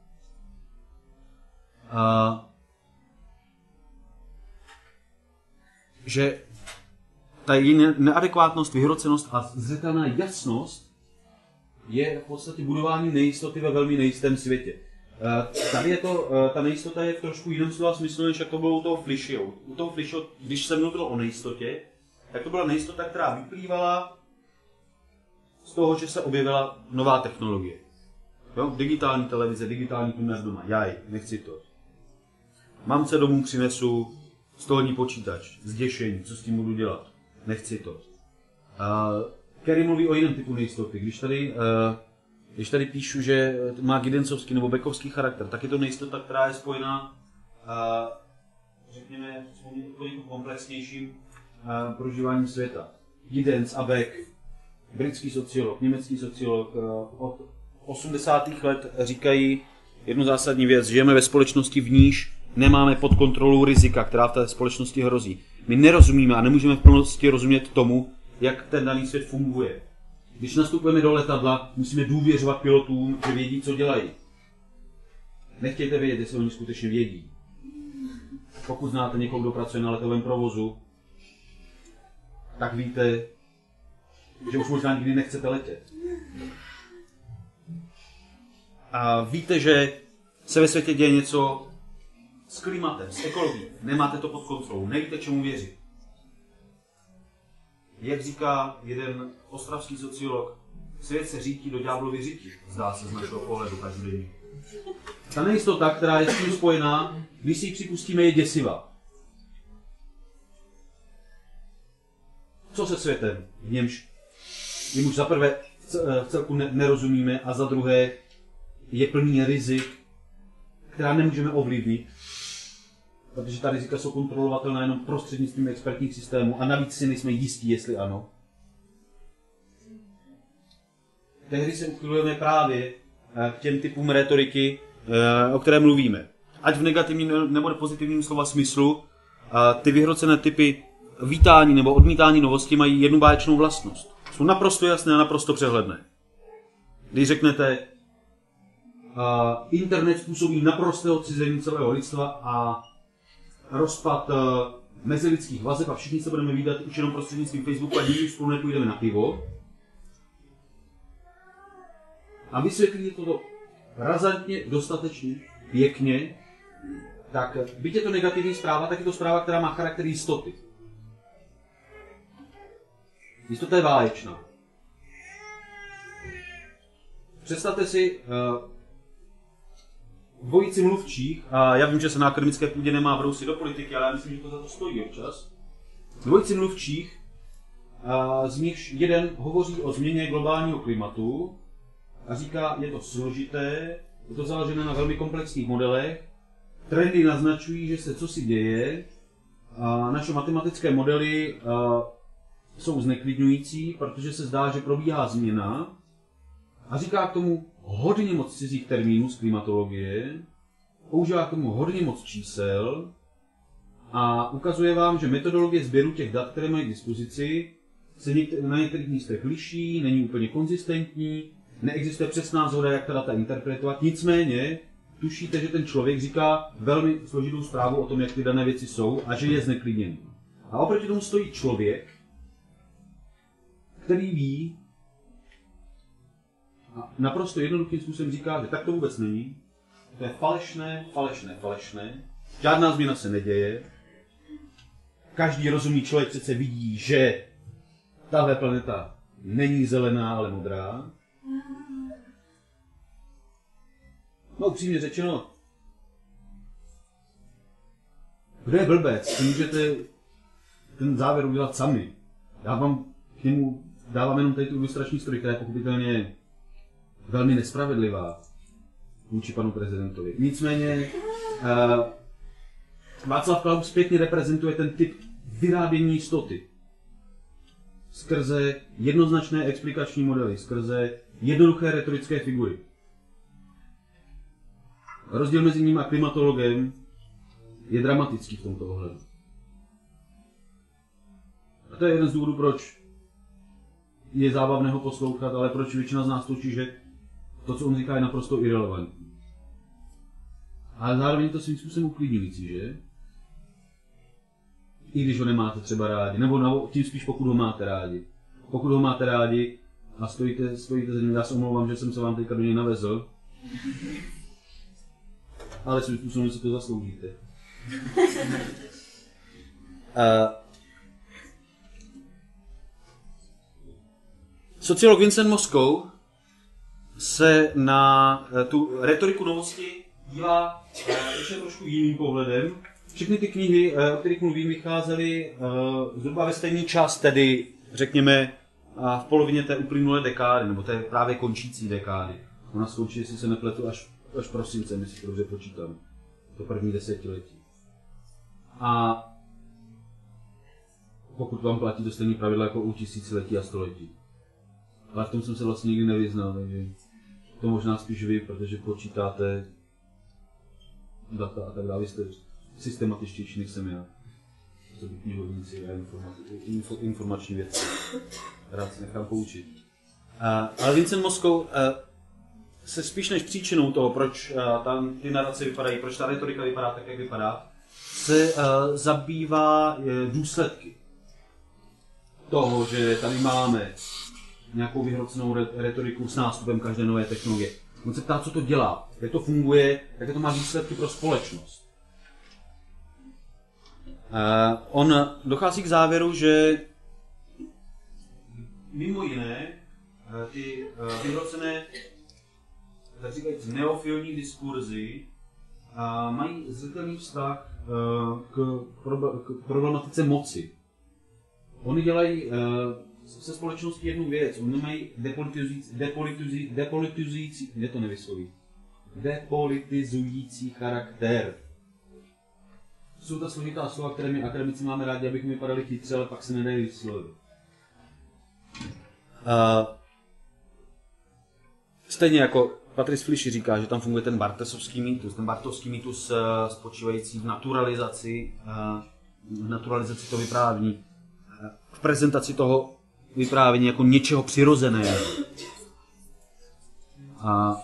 Že ta její neadekvátnost, vyhrocenost a zřetelná jasnost je v podstatě budování nejistoty ve velmi nejistém světě. Tady je to, ta nejistota je v trošku jiném slova smyslu, než jak to bylo u toho Flischova. U toho Flischova, když se mluvilo o nejistotě, tak to byla nejistota, která vyplývala z toho, že se objevila nová technologie. Jo? Digitální televize, digitální průměr doma, jaj, nechci to. Mamce domů přinesu stolní počítač, zděšení, co s tím budu dělat, nechci to. Carey mluví o jiném typu nejistoty. Když tady píšu, že má gidencovský nebo beckovský charakter, tak je to nejistota, která je spojená, řekněme, s poněkud komplexnějším prožíváním světa. Giddens a Beck, britský sociolog, německý sociolog, od 80. let říkají jednu zásadní věc. Žijeme ve společnosti, v níž nemáme pod kontrolou rizika, která v té společnosti hrozí. My nerozumíme a nemůžeme v plnosti rozumět tomu, jak ten daný svět funguje. Když nastupujeme do letadla, musíme důvěřovat pilotům, že vědí, co dělají. Nechtějte vědět, jestli oni skutečně vědí. Pokud znáte někoho, kdo pracuje na letovém provozu, tak víte, že už možná nikdy nechcete letět. A víte, že se ve světě děje něco s klimatem, s ekologií. Nemáte to pod kontrolou, nevíte, čemu věřit. Jak říká jeden ostravský sociolog, svět se řítí do ďáblovy řítí, zdá se z našeho pohledu každodenní. Ta nejistota, která je s tím spojená, když si ji připustíme, je děsivá. Co se světem, v němž už za prvé v celku nerozumíme a za druhé je plný rizik, která nemůžeme ovlivnit, protože ta rizika jsou kontrolovatelná jenom prostřednictvím expertních systémů a navíc si nejsme jistí, jestli ano. Tehdy se uchylujeme právě k těm typům retoriky, o které mluvíme. Ať v negativním nebo pozitivním slova smyslu, ty vyhrocené typy vítání nebo odmítání novosti mají jednu báječnou vlastnost. Jsou naprosto jasné a naprosto přehledné. Když řeknete, internet způsobí naprosté odcizení celého lidstva a rozpad mezilidských vazeb a všichni se budeme vídat už jenom prostřednictvím Facebooku a nikdy spolu nepůjdeme na pivo. A vysvětlí to razantně, dostatečně, pěkně, tak byť je to negativní zpráva, tak je to zpráva, která má charakter jistoty. Jistota je válečná. Představte si dvojici mluvčích, a já vím, že se na akademické půdě nemá brousit do politiky, ale já myslím, že to za to stojí občas. Dvojici mluvčích, z nichž jeden hovoří o změně globálního klimatu a říká, je to složité, je to založené na velmi komplexních modelech, trendy naznačují, že se cosi děje, a naše matematické modely jsou zneklidňující, protože se zdá, že probíhá změna, a říká k tomu hodně moc cizích termínů z klimatologie, používá k tomu hodně moc čísel a ukazuje vám, že metodologie sběru těch dat, které mají k dispozici, se na některých místech liší, není úplně konzistentní, neexistuje přesná shoda, jak ta data interpretovat, nicméně tušíte, že ten člověk říká velmi složitou zprávu o tom, jak ty dané věci jsou a že je zneklidněný. A oproti tomu stojí člověk, který ví a naprosto jednoduchým způsobem říká, že tak to vůbec není, To je falešné, falešné, falešné. Žádná změna se neděje. Každý rozumný člověk přece vidí, že tahle planeta není zelená, ale modrá. No upřímně řečeno, kdo je blbec, si můžete ten závěr udělat sami. Já vám k němu dávám jenom tady tu ilustrační story, která je pochopitelně velmi nespravedlivá vůči panu prezidentovi. Nicméně Václav Klaus zpětně reprezentuje ten typ vyrábění jistoty. Skrze jednoznačné explikační modely, skrze jednoduché retorické figury. Rozdíl mezi ním a klimatologem je dramatický v tomto ohledu. A to je jeden z důvodů, proč je zábavné ho poslouchat, ale proč většina z nás točí, že to, co on říká, je naprosto irelevantní. Ale zároveň to svým způsobem uklidňující, že? I když ho nemáte třeba rádi, nebo tím spíš pokud ho máte rádi. Pokud ho máte rádi a stojíte za ním, já se omlouvám, že jsem se vám teďka do něj navezl, ale svým způsobem si to zasloužíte. Sociolog Vincent Moskou se na tu retoriku novosti dívá ještě trošku jiným pohledem. Všechny ty knihy, o kterých mluvím, vycházely zhruba ve stejný čas, tedy řekněme v polovině té uplynulé dekády, nebo té právě končící dekády. Ona skončí, jestli se nepletu, až prosince, jestli to dobře počítám. To první desetiletí. A pokud vám platí to stejné pravidla jako u tisíciletí a století. Ale v tom jsem se vlastně nikdy nevyznal, takže to možná spíš vy, protože počítáte data a tak dále, jste systematičtější než jsem já. To by knihovníci a informační věci. Rád se nechám poučit. Ale Vincent Moskou se spíš než příčinou toho, proč tam ty narace vypadají, proč ta retorika vypadá tak, jak vypadá, se zabývá důsledky toho, že tady máme nějakou vyhrocenou retoriku s nástupem každé nové technologie. On se ptá, co to dělá, jak to funguje, jaké to má výsledky pro společnost. On dochází k závěru, že mimo jiné ty vyhrocené, tak říkajíc, neofilní diskurzy mají zřetelný vztah k problematice moci. Oni dělají se společností jednu věc, oni mají depolitizující, kde to nevysloví, depolitizující charakter. To jsou ta složitá slova, které my akademici máme rádi, abychom vypadali chytře, ale pak se nedají vyslovit. Stejně jako Patrice Fliši říká, že tam funguje ten bartesovský mýtus spočívající v naturalizaci toho vyprávění, v prezentaci toho vyprávění jako něčeho přirozeného. A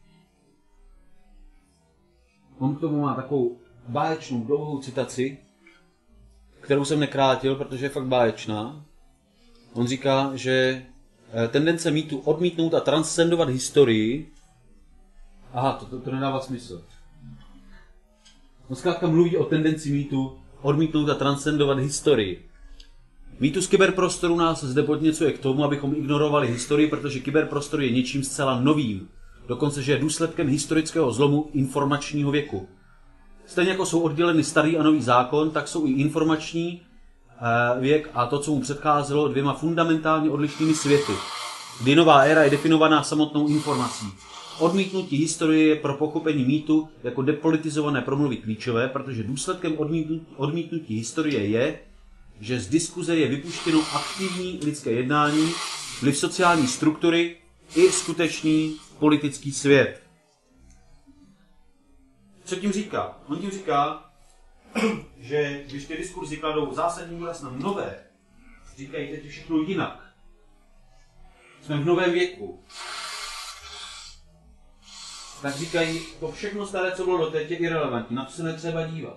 on k tomu má takovou báječnou, dlouhou citaci, kterou jsem nekrátil, protože je fakt báječná. On říká, že tendence mýtu odmítnout a transcendovat historii. Aha, to nedává smysl. On zkrátka mluví o tendenci mýtu odmítnout a transcendovat historii. Mýtus kyberprostoru nás zde podněcuje k tomu, abychom ignorovali historii, protože kyberprostor je něčím zcela novým. Dokonce, že je důsledkem historického zlomu informačního věku. Stejně jako jsou odděleny starý a nový zákon, tak jsou i informační věk a to, co mu předcházelo, dvěma fundamentálně odlišnými světy, kdy nová éra je definovaná samotnou informací. Odmítnutí historie je pro pochopení mýtu jako depolitizované promluvy klíčové, protože důsledkem odmítnutí historie je, že z diskuze je vypuštěno aktivní lidské jednání, vliv sociální struktury i skutečný politický svět. Co tím říká? On tím říká, že když ty diskurzy kladou zásadní důraz na nové, říkají teď všechno jinak. Jsme v novém věku. Tak říkají, to všechno staré, co bylo doteď, je irelevantní, na to se netřeba dívat.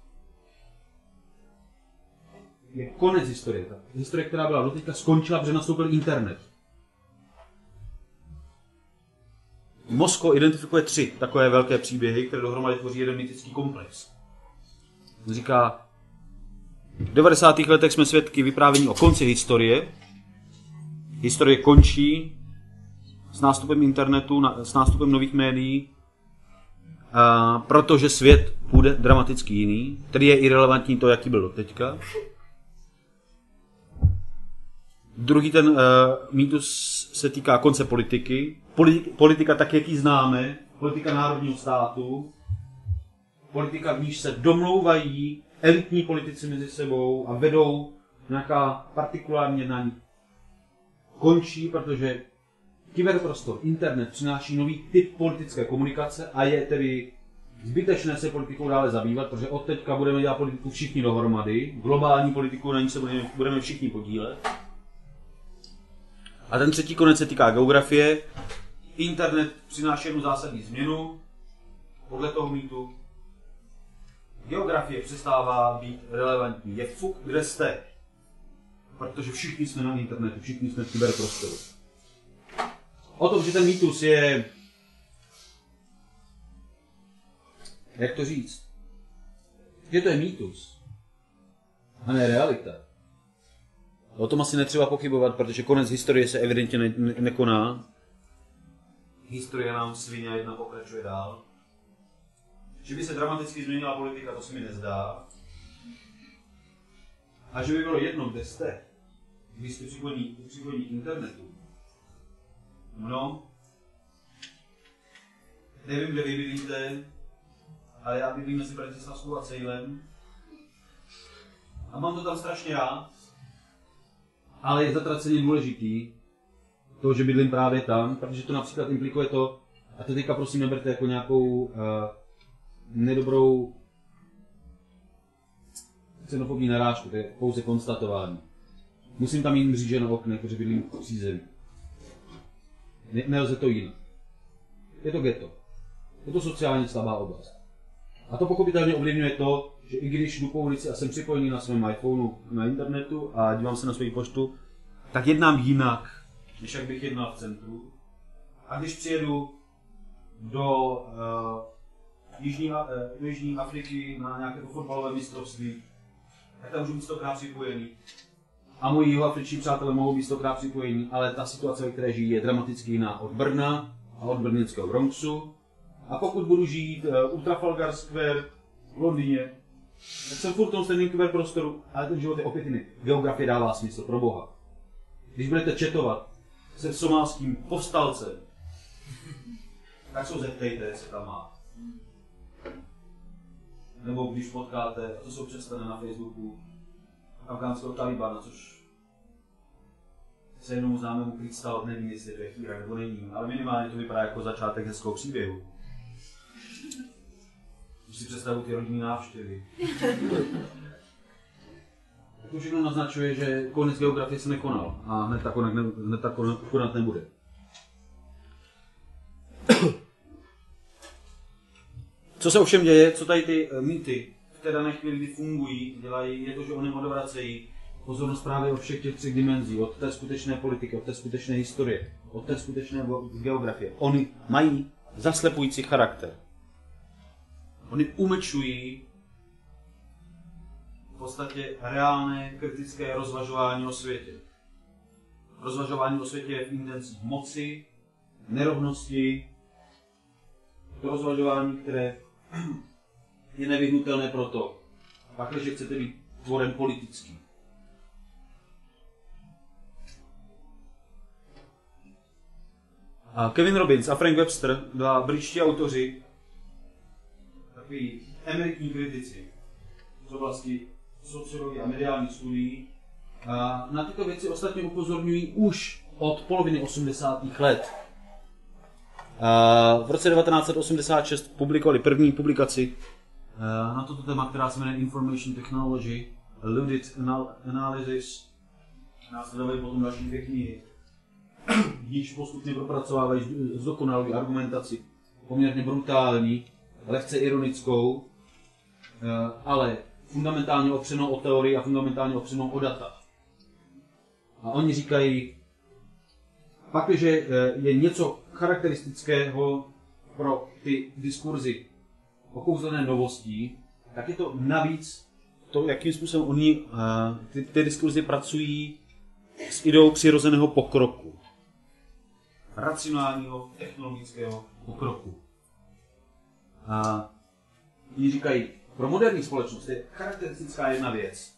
Je konec historie. Ta historie, která byla doteďka, skončila, protože nastoupil internet. Mosko identifikuje 3 takové velké příběhy, které dohromady tvoří jeden mytický komplex. On říká, v 90. letech jsme svědky vyprávění o konci historie. Historie končí s nástupem internetu, s nástupem nových médií, protože svět bude dramaticky jiný, který je irelevantní to, jaký byl doteďka. Druhý ten mýtus se týká konce politiky. Politika tak, jak ji známe, politika národního státu, politika, v níž se domlouvají elitní politici mezi sebou a vedou nějaká partikulární jednání, končí, protože kyberprostor, internet přináší nový typ politické komunikace a je tedy zbytečné se politikou dále zabývat, protože od teďka budeme dělat politiku všichni dohromady, globální politiku, na ní se budeme všichni podílet. A ten třetí konec se týká geografie. Internet přináší jednu zásadní změnu. Podle toho mýtu geografie přestává být relevantní. Je fuk, kde jste. Protože všichni jsme na internetu, všichni jsme v kyberprostoru. O tom, že ten mýtus je... Jak to říct? Že to je mýtus a ne realita. O tom asi netřeba pochybovat, protože konec historie se evidentně nekoná. Historie nám svině a jedna pokračuje dál. Že by se dramaticky změnila politika, to se mi nezdá. A že by bylo jedno, kde jste, když jste připojení k internetu. No, nevím, kde vy bydlíte, ale já bydlím mezi Bratislavskou a Cejlem. A mám to tam strašně rád, ale je zatraceně důležitý to, že bydlím právě tam, protože to například implikuje to, a to teďka prosím neberte jako nějakou nedobrou xenofobní narážku, to je pouze konstatování. Musím tam jít mříže na oknech, protože bydlím v přízemí. Nelze to jinak. Je to ghetto. Je to sociálně slabá oblast. A to pochopitelně ovlivňuje to, že i když jdu po ulici a jsem připojený na svém iPhoneu na internetu a dívám se na svou poštu, tak jednám jinak, než jak bych jednal v centru. A když přijedu do Jižní Afriky na nějaké fotbalové mistrovství, tak tam můžu být 100krát připojený. A moji jihoafričtí přátelé mohou být 100krát připojení, ale ta situace, ve které žijí, je dramaticky jiná od Brna a od brněnského Bronxu. A pokud budu žít u Trafalgar Square v Londýně, tak jsem furt v tom stejném kyberprostoru, ale ten život je opět jiný. Geografie dává smysl, pro boha. Když budete četovat se somálským povstalcem, tak se ho zeptejte, jestli tam má. Nebo když potkáte, a to jsou představné na Facebooku, afgánského Talibana, což se jednomu známému klid stalo, nevím, jestli to je chvíra nebo není, ale minimálně to vypadá jako začátek hezkého příběhu. Když si představuji ty rodinné návštěvy. To všechno naznačuje, že konec geografie se nekonal a hned tak konat nebude. Co se ovšem děje, co tady ty mýty v té dané chvíli, kdy fungují, dělají, je to, že oni odvracejí pozornost právě od všech těch 3 dimenzí, od té skutečné politiky, od té skutečné historie, od té skutečné geografie. Oni mají zaslepující charakter. Oni umlčují v podstatě reálné kritické rozvažování o světě. Rozvažování o světě je v intencích moci, nerovnosti, to rozvažování, které je nevyhnutelné proto, pakliže chcete být tvorem politický. A Kevin Robbins a Frank Webster, dva britští autoři, takový emeritní kritici z oblasti sociologie a mediálních studií, a na tyto věci ostatně upozorňují už od poloviny 80. let. V roce 1986 publikovali první publikaci na toto téma, která se jmenuje Information Technology, Ludit Analysis. Následovaly potom další 2 knihy, již postupně propracovávají zdokonalou argumentaci, poměrně brutální, lehce ironickou, ale fundamentálně opřenou o teorii a fundamentálně opřenou o data. A oni říkají, pakliže je něco charakteristického pro ty diskurzy okouzlené novostí, tak je to navíc to, jakým způsobem oni ty diskurzy pracují s ideou přirozeného pokroku. Racionálního, technologického pokroku. A oni říkají, pro moderní společnost je charakteristická jedna věc.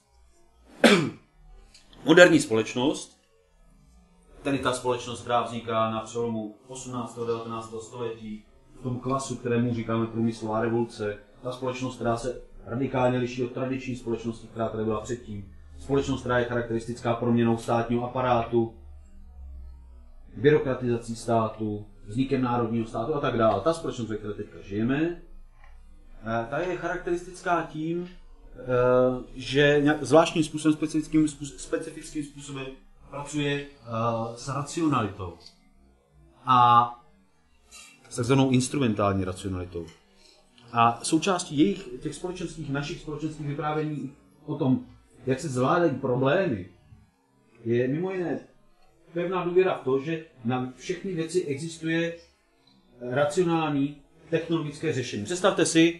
Moderní společnost, tedy ta společnost, která vzniká na přelomu 18. a 19. století, v tom klasu, kterému říkáme průmyslová revoluce, ta společnost, která se radikálně liší od tradiční společnosti, která tady byla předtím. Společnost, která je charakteristická proměnou státního aparátu, byrokratizací státu, vznikem národního státu a tak dále. Ta společnost, ve které teďka žijeme, ta je charakteristická tím, že zvláštním způsobem, specifickým způsobem pracuje s racionalitou a s takzvanou instrumentální racionalitou. A součástí těch našich společenských vyprávění o tom, jak se zvládají problémy, je mimo jiné pevná důvěra v to, že na všechny věci existuje racionální technologické řešení. Představte si,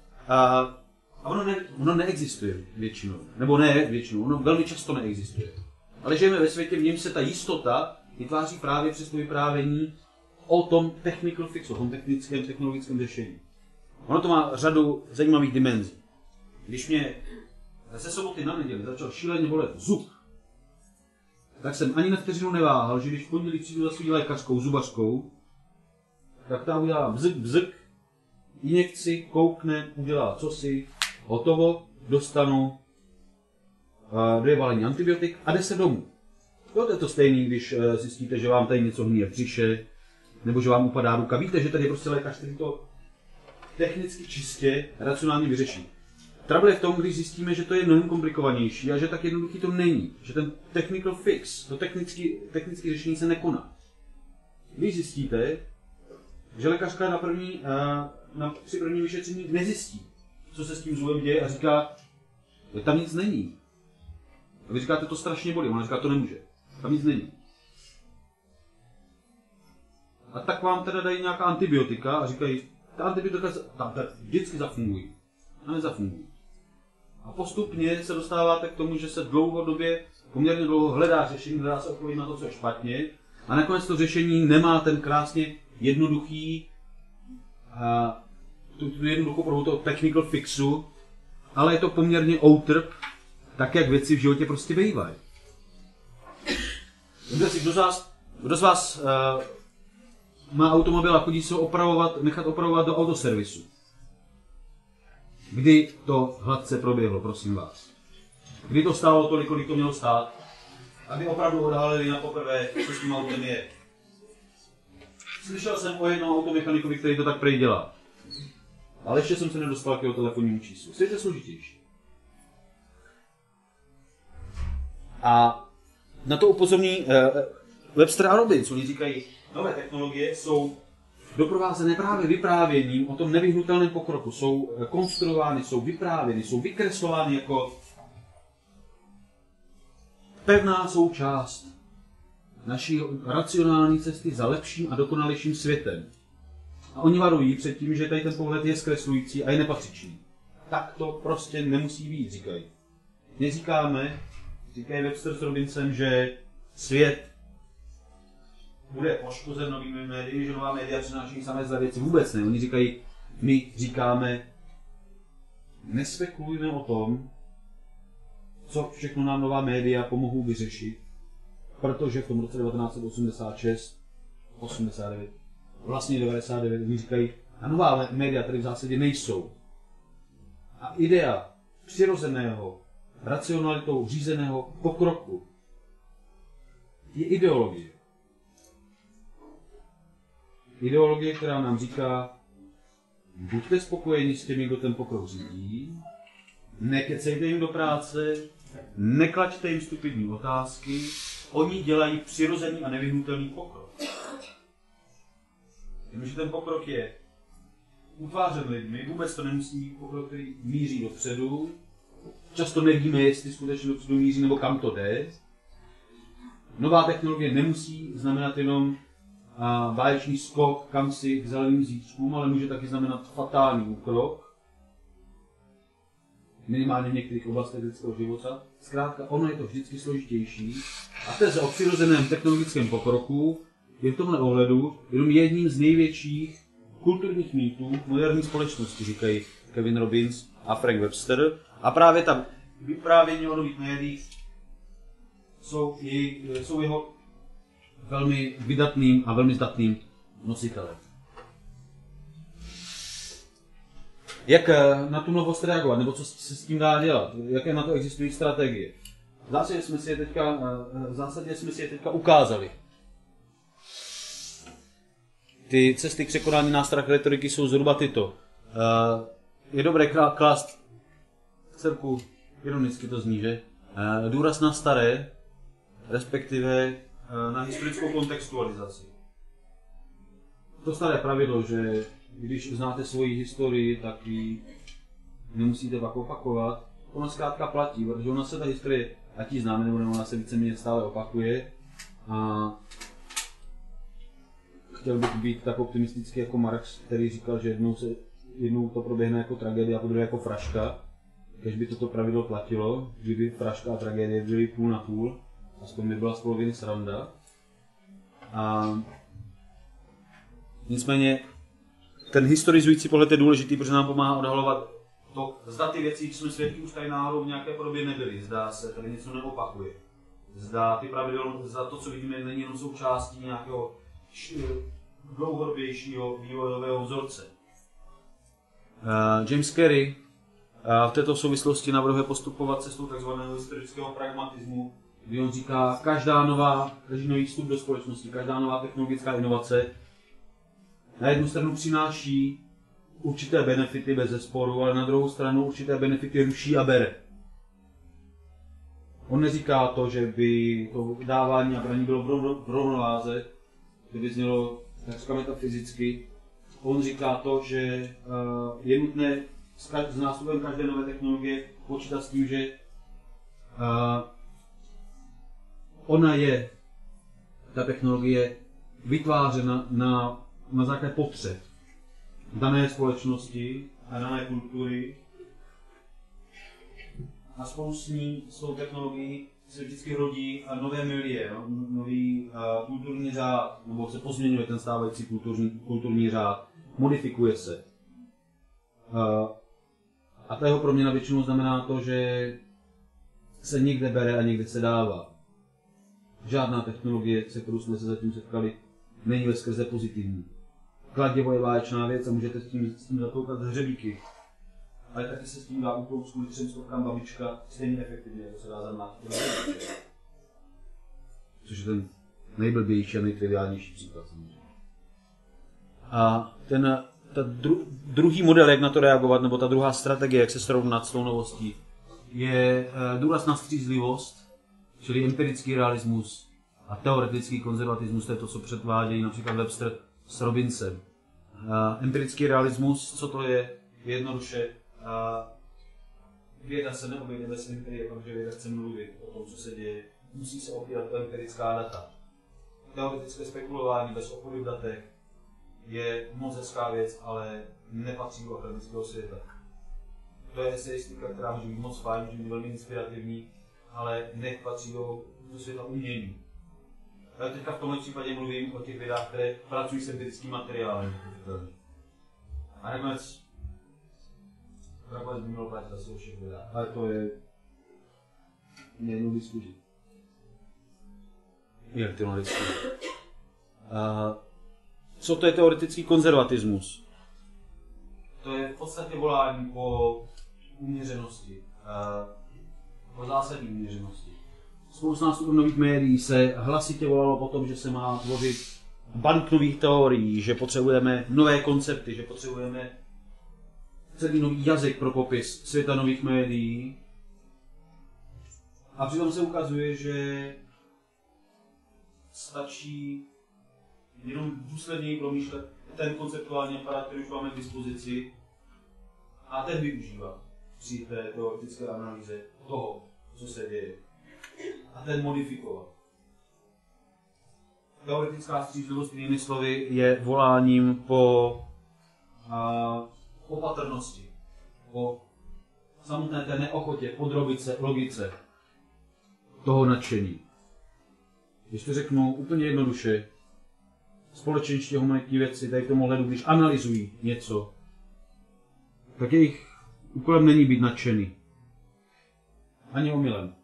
ono neexistuje většinou, nebo ne většinou, ono velmi často neexistuje. Ale žijeme ve světě, v něm se ta jistota vytváří právě přes to vyprávění o tom technical fixu, o tom technologickém řešení. Ono to má řadu zajímavých dimenzí. Když mě ze soboty na neděli začal šíleně bolet zub, tak jsem ani na vteřinu neváhal, že když v pondělí přijdu za svou lékařskou zubařkou, tak ta udělá bzyk, bzyk, injekci, koukne, udělá cosi, hotovo, dostanu 2 balení antibiotik a jde se domů. To je to stejné, když zjistíte, že vám tady něco hníje v břiše, nebo že vám upadá ruka. Víte, že tady je prostě lékař, který to technicky čistě, racionálně vyřeší. Trouble je v tom, když zjistíme, že to je mnohem komplikovanější a že tak jednoduchý to není. Že ten technical fix, to technické řešení se nekoná. Když zjistíte, že lékařka při první vyšetření nezjistí, co se s tím zubem děje a říká, že tam nic není. A vy říkáte, to strašně bolí, ona říká, to nemůže. Tam nic není. A tak vám teda dají nějaká antibiotika a říkají, ta antibiotika tam vždycky zafungují. A nezafungují. A postupně se dostáváte k tomu, že se dlouhodobě, poměrně dlouho hledá řešení, hledá se odpověď na to, co je špatně. A nakonec to řešení nemá ten krásně jednoduchý, tu jednoduchou podobu toho technical fixu, ale je to poměrně outrp, tak jak věci v životě prostě bývají. Kdo z vás má automobil a chodí se ho nechat opravovat do autoservisu? Kdy to hladce proběhlo, prosím vás? Kdy to stálo tolik, kolik to mělo stát? Aby opravdu odhalili na poprvé, co s tím autem je. Slyšel jsem o jednom automechanikovi, který to tak prej dělá. Ale ještě jsem se nedostal k jeho telefonnímu číslu. Svět je složitější. A na to upozorní Webster a Robbins. Oni říkají, nové technologie jsou doprovázené právě vyprávěním o tom nevyhnutelném pokroku. Jsou konstruovány, jsou vyprávěny, jsou vykreslovány jako pevná součást naší racionální cesty za lepším a dokonalejším světem. A oni varují před tím, že tady ten pohled je zkreslující a je nepatřičný. Tak to prostě nemusí být, říkají. Neříkáme, říkají Webster s Robbinsem, že svět bude poškozen novými médii, že nová média přináší samé zlé věci. Vůbec ne. Oni říkají, my říkáme, nespekulujme o tom, co všechno nám nová média pomohou vyřešit, protože v tom roce 1986, 89, vlastně 99, oni říkají, a nová média tady v zásadě nejsou. A idea přirozeného, racionalitou řízeného pokroku je ideologie. Ideologie, která nám říká, buďte spokojeni s těmi, kdo ten pokrok řídí, nekecejte jim do práce, neklaďte jim stupidní otázky, oni dělají přirozený a nevyhnutelný pokrok. Jenomže ten pokrok je utvářen lidmi, vůbec to nemusí být pokrok, který míří dopředu, často nevíme, jestli skutečně dopředu míří nebo kam to jde. Nová technologie nemusí znamenat jenom báječný skok kamsi k zeleným zítřkům, ale může taky znamenat fatální úkrok, minimálně v některých oblastech lidského života. Zkrátka, ono je to vždycky složitější a teze o přirozeném technologickém pokroku je v tomhle ohledu jenom jedním z největších kulturních mýtů moderní společnosti, říkají Kevin Robbins a Frank Webster. A právě tam vyprávění o nových médiích jsou jeho velmi vydatným a velmi zdatným nositelem. Jak na tu novost reagovat, nebo co se s tím dá dělat? Jaké na to existují strategie? V zásadě jsme si je teďka ukázali. Ty cesty k překonání nástrah retoriky jsou zhruba tyto. Je dobré klást, celku ironicky to zní, že? Důraz na staré, respektive na historickou kontextualizaci. To staré pravidlo, že když znáte svoji historii, tak ji nemusíte pak opakovat, ona zkrátka platí, protože ona se ta historie, ať ji známe nebo ona se víceméně stále opakuje. A chtěl bych být tak optimistický jako Marx, který říkal, že jednou to proběhne jako tragédie a podruhé jako fraška. Kež by toto pravidlo platilo, kdyby fraška a tragédie byly půl na půl, aspoň by byla z poloviny sranda. A nicméně ten historizující pohled je důležitý, protože nám pomáhá odhalovat to, zda ty věci, když jsme svědky, už tady náhodou v nějaké podobě nebyly, zda se tady něco neopakuje. Zda ty pravidla, zda to, co vidíme, není jenom součástí nějakého dlouhodobějšího vývojového vzorce. James Carey v této souvislosti navrhuje postupovat cestou tzv. Historického pragmatismu, kdy on říká, každý nový vstup do společnosti, každá nová technologická inovace na jednu stranu přináší určité benefity bez zesporu, ale na druhou stranu určité benefity ruší a bere. On neříká to, že by to dávání a braní bylo v rovnováze, to by znělo takřka metafyzicky. On říká to, že je nutné s nástupem každé nové technologie počítat s tím, že ta technologie vytvářena na základě potřeb dané společnosti a dané kultury a spolu s tou technologií se vždycky rodí nové milie, nový kulturní řád, nebo se pozměňuje ten stávající kulturní řád, modifikuje se. A ta jeho proměna většinou znamená to, že se někde bere a někde se dává. Žádná technologie, se kterou jsme se zatím setkali, není veskrze pozitivní. Kladivo je báječná věc a můžete s tím zatoukat hřebíky. Ale taky se s tím dá úklout kvůli 300 babička stejně efektivně, jako se dá zamlátit. Což je ten nejblbější a nejtriviálnější příklad. A druhý model, jak na to reagovat, nebo ta druhá strategie, jak se srovnat s tou novostí, je důraz na střízlivost, čili empirický realismus a teoretický konzervatismus, to je to, co předvádějí například Webster s Robbinsem. Empirický realismus, co to je? Jednoduše, věda se neobjede bez empirie, protože věda chce mluvit o tom, co se děje. Musí se opírat o empirická data. Teoretické spekulování bez opory v datech je moc hezká věc, ale nepatří do akademického světa. To je eseistika, která může být moc fajn, může být velmi inspirativní, ale nepatří do světa umění. Já teďka v tomhle případě mluvím o těch vědách, které pracují s empirickým materiálem. A nakonec by mělo platit asi o všech vědách, ale to je jednou diskuzí. Jak to diskuzí? Co to je teoretický konzervatismus? To je v podstatě volání po uměřenosti, po zásadní uměřenosti. Spolu s nástupem nových médií se hlasitě volalo po tom, že se má tvořit balík nových teorií, že potřebujeme nové koncepty, že potřebujeme celý nový jazyk pro popis světa nových médií. A přitom se ukazuje, že stačí jenom důsledněji promýšlet ten konceptuální aparát, který už máme k dispozici, a ten využívat při té teoretické analýze toho, co se děje. A ten modifikovat. teoretická střízlivost, jinými slovy, je voláním po opatrnosti, po samotné té neochotě podrobit se logice toho nadšení. Když to řeknu úplně jednoduše, společenští humanitní vědci tady v tom ohledu, když analyzují něco, tak jejich úkolem není být nadšený. Ani omylem.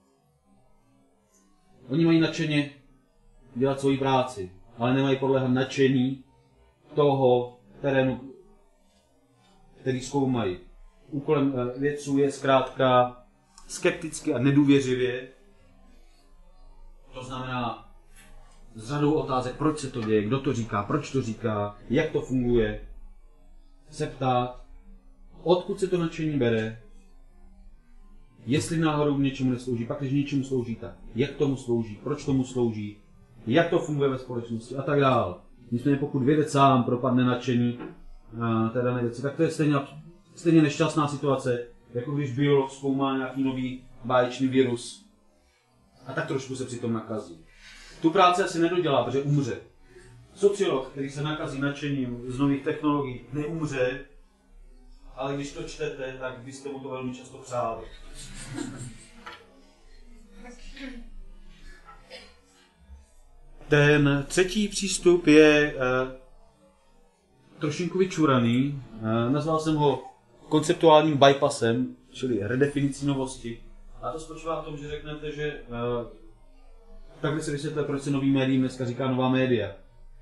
Oni mají nadšeně dělat svoji práci, ale nemají podléhat nadšení toho terénu, který zkoumají. Úkolem vědců je zkrátka skepticky a nedůvěřivě, to znamená s řadou otázek, proč se to děje, kdo to říká, proč to říká, jak to funguje, se ptát, odkud se to nadšení bere, jestli náhodou k něčemu neslouží, pak když něčemu slouží, tak jak tomu slouží, proč tomu slouží, jak to funguje ve společnosti a tak dále. Nicméně pokud vědec sám propadne nadšení té dané věci, tak to je stejně nešťastná situace, jako když biolog zkoumá nějaký nový báječný virus a tak trošku se přitom nakazí. Tu práci asi nedodělá, protože umře. Sociolog, který se nakazí nadšením z nových technologií, neumře, ale když to čtete, tak byste mu to velmi často přáli. Ten třetí přístup je trošinku vyčuraný. Nazval jsem ho konceptuálním bypassem, čili redefinicí novosti. A to spočívá v tom, že řeknete, že takhle se vysvětluje, proč se nový médiím dneska říká nová média.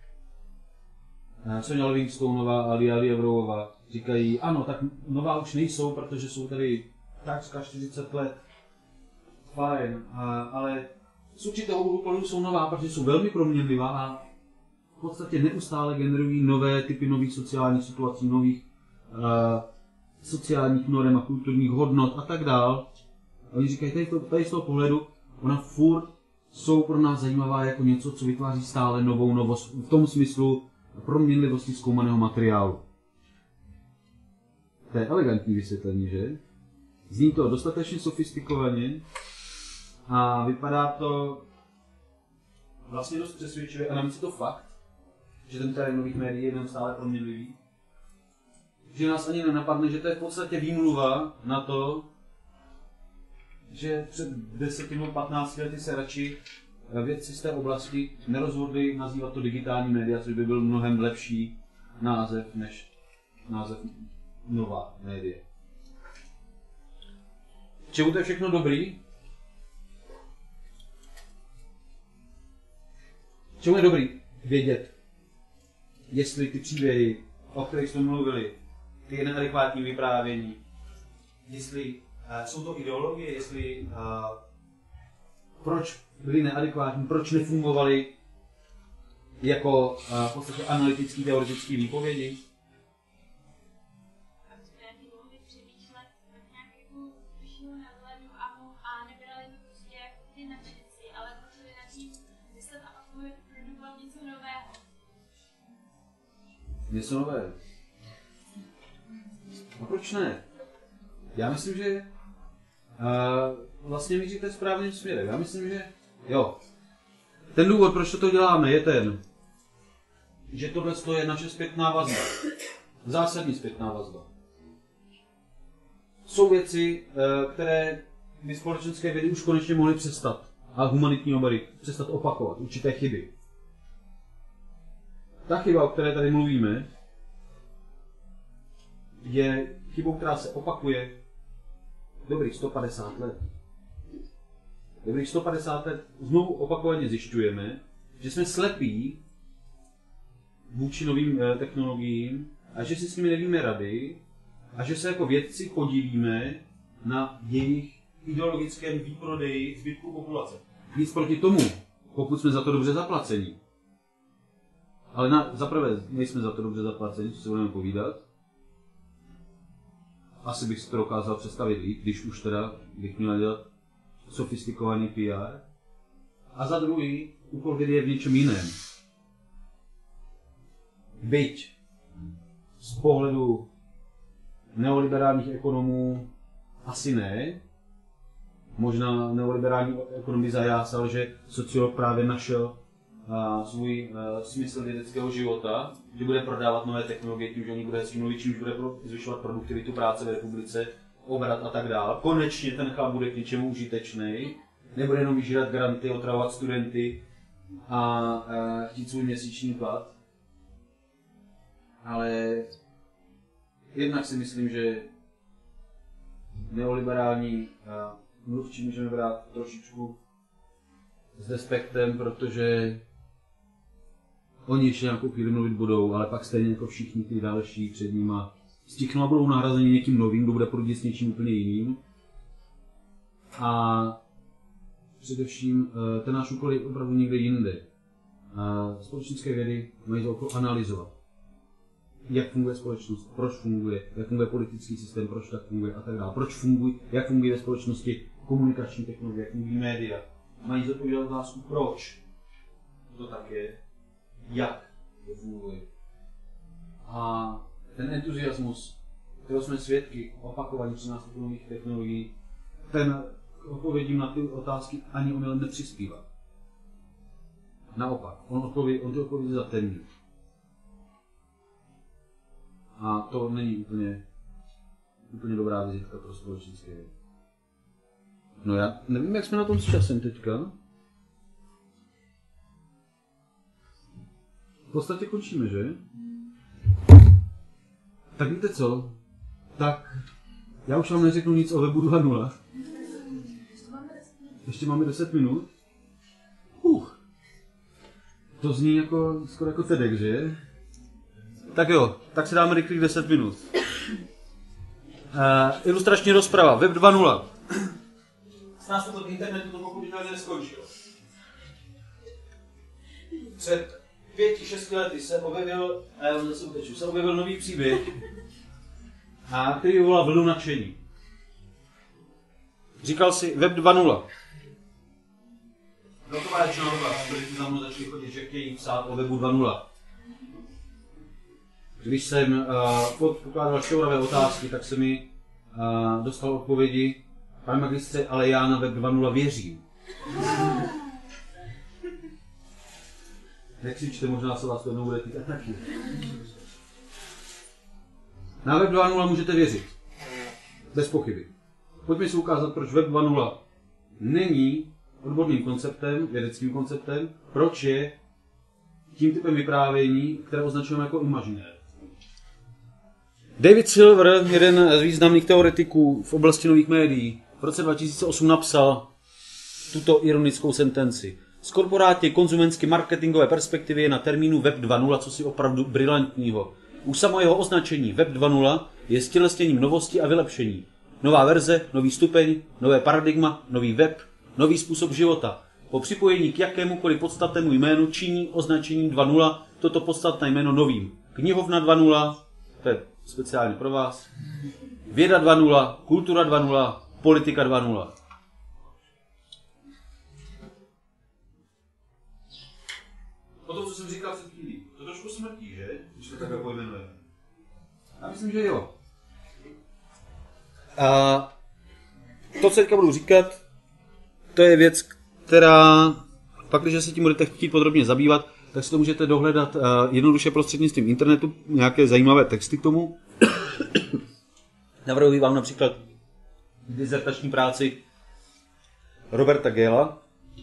Sonja Livingstoneová a Lia Lievrová říkají, ano, tak nová už nejsou, protože jsou tady takřka 40 let. Fajn, ale z určitého úhlu pohledu jsou nová, protože jsou velmi proměnlivá a v podstatě neustále generují nové typy nových sociálních situací, nových sociálních norem a kulturních hodnot a tak dál. A oni říkají, tady z toho pohledu, ona furt jsou pro nás zajímavá jako něco, co vytváří stále novou novost, v tom smyslu proměnlivosti zkoumaného materiálu. To je elegantní vysvětlení, že? Zní to dostatečně sofistikovaně a vypadá to vlastně dost přesvědčivě a navíc je to fakt, že ten terén nových médií je jenom stále proměnlivý. Že nás ani nenapadne, že to je v podstatě výmluva na to, že před 10 nebo 15 lety se radši vědci z té oblasti nerozhodli nazývat to digitální média, což by byl mnohem lepší název než název nová média. Čemu to je všechno dobrý? Čemu je dobrý vědět, jestli ty příběhy, o kterých jsme mluvili, ty neadekvátní vyprávění, jestli jsou to ideologie, jestli proč byly neadekvátní, proč nefungovaly jako v podstatě analytický, teoretický výpovědi. Mohli přemýšlet tak nějak jako vyššího nadhledu a nebrali to prostě jako ty nadšenci, ale začali nad tím myslet a pak produkovat něco nového. Něco nového. A proč ne? Já myslím, že vlastně míříte správným směrem. Já myslím, že jo. Ten důvod, proč to děláme, je ten, že tohle je naše zpětná vazba. Zásadní zpětná vazba. Jsou věci, které by společenské vědy už konečně mohly přestat a humanitní obory přestat opakovat určité chyby. Ta chyba, o které tady mluvíme, je chybou, která se opakuje dobrých 150 let. Dobrých 150 let znovu opakovaně zjišťujeme, že jsme slepí vůči novým technologiím a že si s nimi nevíme rady a že se jako vědci podílíme na jejich ideologickém výprodeji zbytku populace. Nic proti tomu, pokud jsme za to dobře zaplaceni. Ale zaprvé nejsme za to dobře zaplaceni, co se budeme povídat. Asi bych si to dokázal představit líp, když už teda bych měl dělat sofistikovaný PR. A za druhý, úkol vědy je v něčem jiném. Byť z pohledu neoliberálních ekonomů asi ne. Možná neoliberální ekonom by zajásal, že sociolog právě našel svůj smysl vědeckého života, že bude prodávat nové technologie tím, že oni bude hezky mluvit, čímž bude zvyšovat produktivitu práce v republice, obrat a tak dále. Konečně ten chlap bude k něčemu užitečný, nebude jenom vyžírat granty, otravovat studenty a chtít svůj měsíční plat. Ale jednak si myslím, že neoliberální mluvčí můžeme brát trošičku s respektem, protože oni ještě nějakou chvíli mluvit budou, ale pak stejně jako všichni ty další před nima stichnou a budou nahrazeni někým novým, kdo bude prudit s něčím úplně jiným. A především ten náš úkol je opravdu někde jinde. Společenské vědy mají za úkol analyzovat, jak funguje společnost, proč funguje, jak funguje politický systém, proč tak funguje a tak dále. Jak funguje ve společnosti komunikační technologie, jak fungují média. Mají zodpovědět otázku, proč to tak je, jak to funguje. A ten entuziasmus, kterého jsme svědky opakovaně při nástupu nových technologií, ten odpovědím na ty otázky ani omylem nepřispívá. Naopak, on ty odpovědi zatemní. A to není úplně dobrá vizitka pro společenské vědy. No já nevím, jak jsme na tom s časem teďka. V podstatě končíme, že? Tak víte co? Tak já už vám neřeknu nic o webu 2.0. Ještě máme 10 minut. To zní jako, skoro jako TEDx, že? Tak jo, tak si dáme rychlých 10 minut. Ilustrační rozprava, web 2.0. S nástupem internetu to pochopitelně neskončilo. Před 5-6 lety se objevil nový příběh, který vyvolal vlnu nadšení. Říkal si web 2.0. Velká většina doba, kteří za mnou začali chodit, že chtějí psát o webu 2.0. Když jsem pokládal šťouravé otázky, tak se mi dostal odpovědi: pane magistře, ale já na web 2.0 věřím. Nekřičte, možná se vás to jednou bude týkat taky. Na web 2.0 můžete věřit. Bez pochyby. Pojďme si ukázat, proč web 2.0 není odborným konceptem, vědeckým konceptem, proč je tím typem vyprávění, které označujeme jako imaginér. David Silver, jeden z významných teoretiků v oblasti nových médií, v roce 2008 napsal tuto ironickou sentenci. Z korporátně konzumentsky marketingové perspektivy je na termínu web 2.0 cosi opravdu brilantního. Už samo jeho označení web 2.0 je stělesněním novosti a vylepšení. Nová verze, nový stupeň, nové paradigma, nový web, nový způsob života. Po připojení k jakémukoliv podstatnému jménu činí označení 2.0 toto podstatné jméno novým. Knihovna 2.0, to je speciálně pro vás. Věda 2.0, kultura 2.0, politika 2.0. O tom, co jsem říkal před chvílí, to trošku smrtí, že? Když to takhle pojmenujeme. Já myslím, že jo. A to, co teďka budu říkat, to je věc, která, pak když se tím budete chtít podrobně zabývat, tak si to můžete dohledat jednoduše prostřednictvím internetu, nějaké zajímavé texty k tomu. Navrhuji vám například dizertační práci Roberta Gala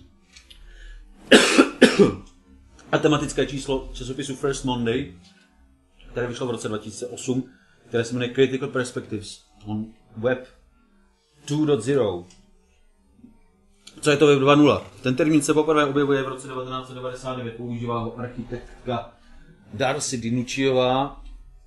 a tematické číslo časopisu First Monday, které vyšlo v roce 2008, které se jmenuje Critical Perspectives on Web 2.0. Co je to web 2.0? Ten termín se poprvé objevuje v roce 1999, používá ho architektka Darcy Dinucciová.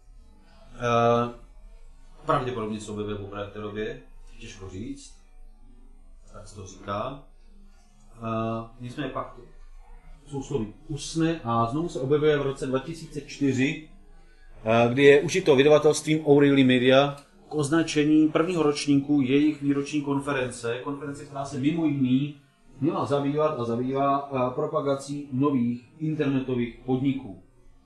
Pravděpodobně se objevuje poprvé v té době, těžko říct, tak se to říká. Nicméně pak sousloví usne a znovu se objevuje v roce 2004, kdy je užito vydavatelstvím O'Reilly Media k označení prvního ročníku jejich výroční konference, která se mimo jiný měla zabývat a zabývá propagací nových internetových podniků.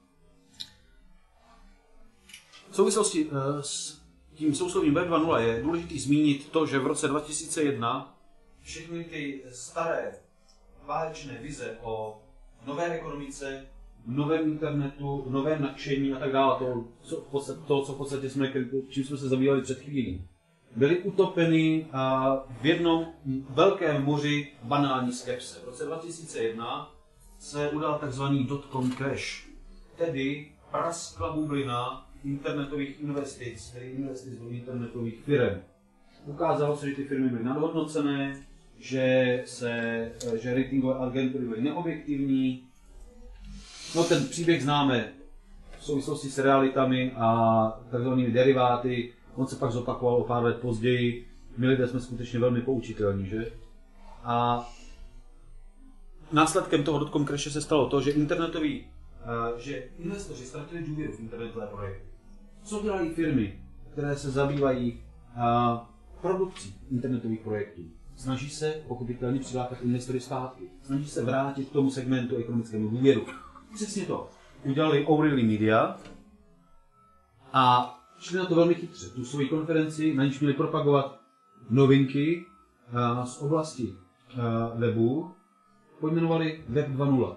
V souvislosti s tím souslovím web 2.0 je důležité zmínit to, že v roce 2001 všechny ty staré válečné vize o nové ekonomice, novém internetu, novém nadšení a tak dále, to, co v podstatě čím jsme se zabývali před chvílí, byly utopeny v jednom velkém moři banální skepse. V roce 2001 se udal takzvaný dot-com crash, tedy praskla bublina internetových investic, tedy investic do internetových firm. Ukázalo se, že ty firmy byly nadhodnocené, že ratingové agentury byly neobjektivní. No ten příběh známe v souvislosti s realitami a takzvanými deriváty. On se pak zopakoval o pár let později. My lidé jsme skutečně velmi poučitelní, že? A následkem toho dotcom crashe se stalo to, že že investoři ztratili důvěru v internetové projekty. Co dělají firmy, které se zabývají produkcí internetových projektů? Snaží se pochopitelně přilákat investory zpátky. Snaží se vrátit k tomu segmentu ekonomickému důvěru. Přesně to udělali O'Reilly Media a šli na to velmi chytře. Tu svoji konferenci, na níž měli propagovat novinky z oblasti webu, pojmenovali Web 2.0.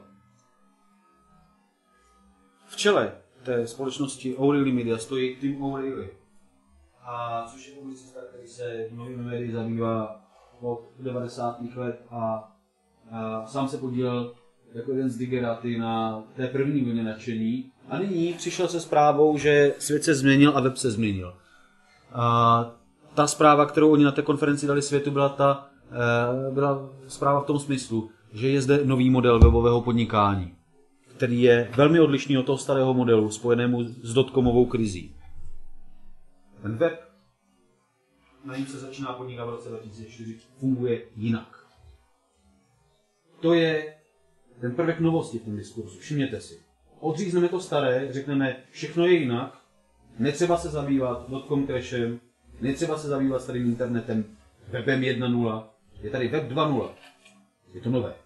V čele té společnosti O'Reilly Media stojí Tim O'Reilly, což je publicista, který se novými médii zabývá od 90. let a sám se podílel jako jeden z digeraty na té první vlně nadšení. A nyní přišel se zprávou, že svět se změnil a web se změnil. Ta zpráva, kterou oni na té konferenci dali světu, byla zpráva v tom smyslu, že je zde nový model webového podnikání, který je velmi odlišný od toho starého modelu, spojenému s dotcomovou krizí. Ten web, na něm se začíná podnikat v roce 2004, funguje jinak. To je ten prvek novosti v tom diskurzu. Všimněte si. Odřízneme to staré, řekneme, všechno je jinak, netřeba se zabývat dotcom crashem, netřeba se zabývat starým internetem, webem 1.0, je tady web 2.0. Je to nové.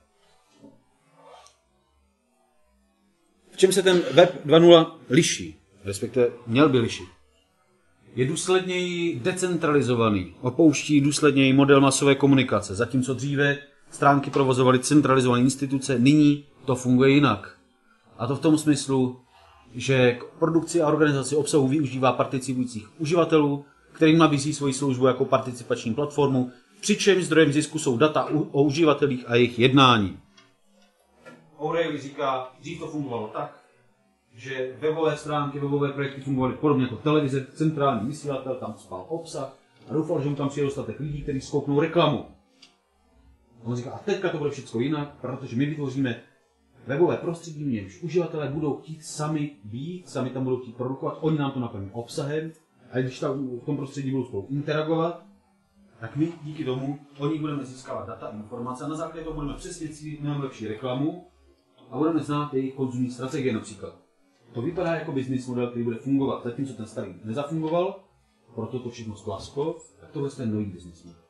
V čem se ten web 2.0 liší? Respektive měl by lišit. Je důsledněji decentralizovaný, opouští důsledněji model masové komunikace, zatímco dříve stránky provozovaly centralizované instituce, nyní to funguje jinak. A to v tom smyslu, že k produkci a organizaci obsahu využívá participujících uživatelů, kterým nabízí svoji službu jako participační platformu, přičemž zdrojem zisku jsou data o uživatelích a jejich jednání. O'Reilly říká, dřív to fungovalo tak, že webové stránky, webové projekty fungovaly podobně jako televize, centrální vysílatel, tam spal obsah a doufal, že mu tam přijde dostatek lidí, kteří skouknou reklamu. On říká, a teďka to bude všechno jinak, protože my vytvoříme webové prostředí, v němž uživatelé budou chtít sami být, sami tam budou chtít produkovat, oni nám to naplní obsahem a když tam v tom prostředí budou spolu interagovat, tak my díky tomu oni budeme získávat data, informace a na základě toho budeme přesně cílit mnohem lepší reklamu a budeme znát jejich konzumní strategie například. To vypadá jako business model, který bude fungovat, zatímco ten starý nezafungoval, proto to všechno sklasko, tak tohle je ten nový business model.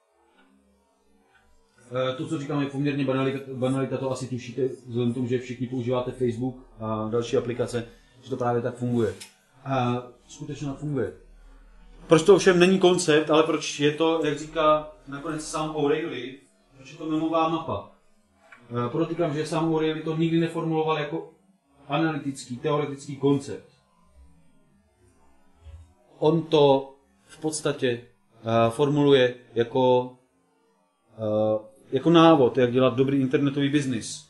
To, co říkám, je poměrně banalita, to asi tušíte, vzhledem k tomu, že všichni používáte Facebook a další aplikace, že to právě tak funguje. A skutečně tak funguje. Proč to ovšem není koncept, ale proč je to, jak říká nakonec sám O'Reilly, proč je to memová mapa. Podotýkám, že sám O'Reilly to nikdy neformuloval jako analytický, teoretický koncept. On to v podstatě formuluje jako návod, jak dělat dobrý internetový biznis.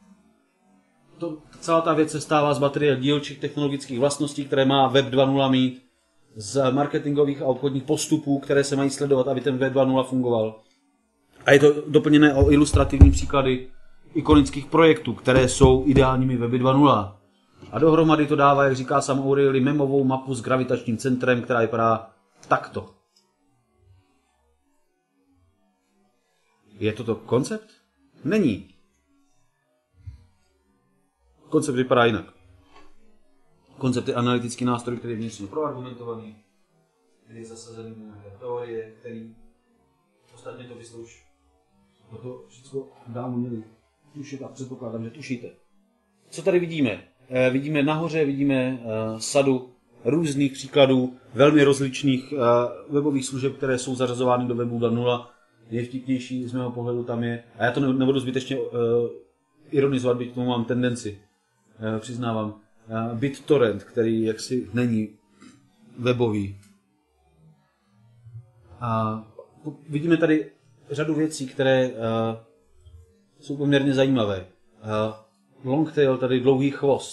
Celá ta věc se stává z baterie dílčích technologických vlastností, které má Web 2.0 mít, z marketingových a obchodních postupů, které se mají sledovat, aby ten Web 2.0 fungoval. A je to doplněné o ilustrativní příklady ikonických projektů, které jsou ideálními Weby 2.0. A dohromady to dává, jak říká sám O'Reilly, memovou mapu s gravitačním centrem, která vypadá takto. Je to koncept? Není. Koncept vypadá jinak. Koncept je analytický nástroj, který je vnitřně proargumentovaný, který je zasazený na teorie, který ostatně to byste už to všechno dávno měli tušit a předpokládám, že tušíte. Co tady vidíme? Vidíme nahoře, vidíme sadu různých příkladů, velmi rozličných webových služeb, které jsou zařazovány do webu 2.0. Nejvtipnější z mého pohledu tam je, a já to nebudu zbytečně ironizovat, byť k tomu mám tendenci, přiznávám. BitTorrent, který jaksi není webový. A vidíme tady řadu věcí, které jsou poměrně zajímavé. Longtail, tady dlouhý chvost.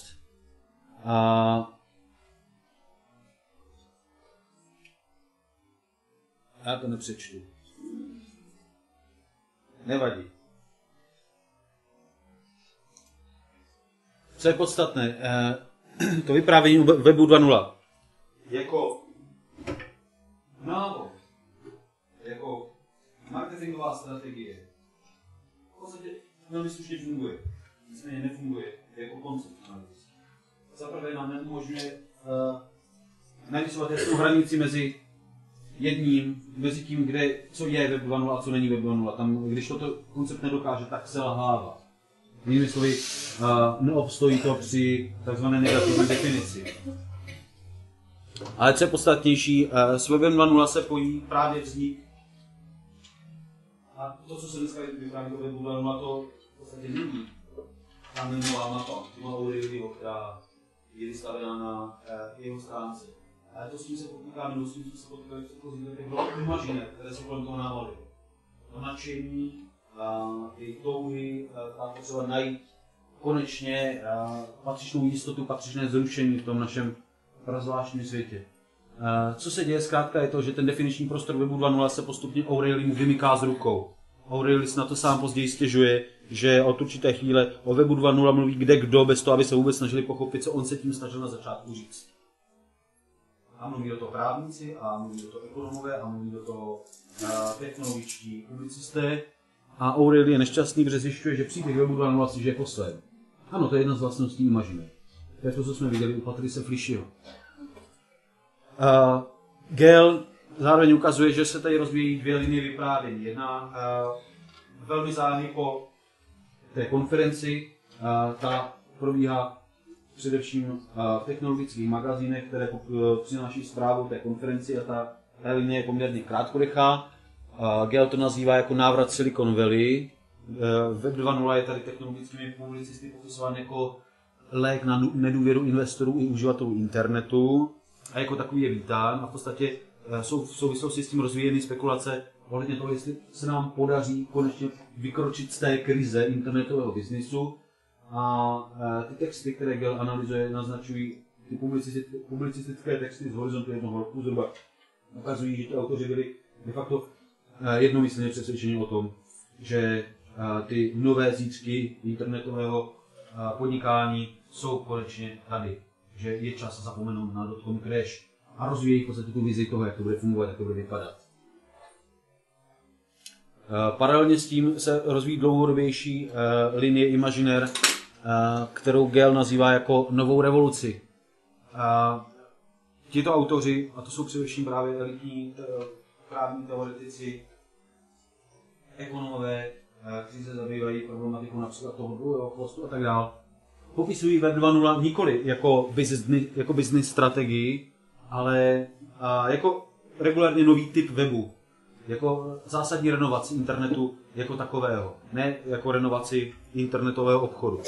Já to nepřečtu. Nevadí. Co je podstatné? To vyprávění webu 2.0. Jako návod, jako marketingová strategie, v podstatě velmi slušně funguje. Nicméně nefunguje jako koncept analýzy. Zaprvé nám neumožňuje narysovat jasnou hranici mezi tím, co je web 2.0 a co není web 2.0. Tam, když toto koncept nedokáže, tak se lhává. Jinými slovy, neobstojí to při takzvané negativní definici. Ale co je podstatnější, s webem 2.0 se pojí právě vznik. A to, co se dneska vypráví o webu 2.0, to v podstatě není ta memová mapa, Tima O'Reillyho, která je vystavená na jeho stránce. Ale to s tím se potýkáme, nebo s tím se potýkáme v předchozích letech, bylo imažine, které se kolem toho návaly. To nadšení, ty touhy, ta potřeba najít konečně patřičnou jistotu, patřičné zrušení v tom našem prazvláštním světě. Co se děje zkrátka je to, že ten definiční prostor webu 2.0 se postupně O'Reillymu vymyká z rukou. O'Reilly na to sám později stěžuje, že od určité chvíle o webu 2.0 mluví kde kdo, bez toho, aby se vůbec snažili pochopit, co on se tím snažil na začátku říct. A mluví do toho právníci, a mluví do toho ekonomové, a mluví do toho technologičtí publicisté. A O'Reilly je nešťastný, protože zjišťuje, že příběh webu 2.0 si žije po svém. Ano, to je jedna z vlastností imažine. To je to, co jsme viděli u Patrice Flishyho. Gale zároveň ukazuje, že se tady rozvíjí dvě linie vyprávění. Jedna velmi záhy po té konferenci, ta probíhá především v technologických magazínech, které přináší zprávu té konferenci, a ta linie je poměrně krátkodechá. Gale to nazývá jako návrat Silicon Valley. Web 2.0 je tady technologickými publicisty popisován jako lék na nedůvěru investorů i uživatelů internetu. A jako takový je vítán, a v podstatě jsou v souvislosti s tím rozvíjeny spekulace ohledně toho, jestli se nám podaří konečně vykročit z té krize internetového biznisu. A ty texty, které Gale analyzuje, naznačují ty publicistické texty z horizontu jednoho roku zhruba. Ukazují, že ty autoři byli de facto jednomyslně přesvědčení o tom, že ty nové zítřky internetového podnikání jsou konečně tady. Že je čas zapomenout na dotcom crash a rozvíjejí v podstatě tu vizi toho, jak to bude fungovat, jak to bude vypadat. Paralelně s tím se rozvíjí dlouhodobější linie Imaginaire, kterou Gale nazývá jako novou revoluci. Tito autoři, a to jsou především právě elitní právní teoretici, ekonomové, kteří se zabývají problematikou například toho dlouhého chvostu a tak dále, popisují web 2.0 nikoli jako business strategii, ale jako regulárně nový typ webu, jako zásadní renovaci internetu jako takového, ne jako renovaci internetového obchodu.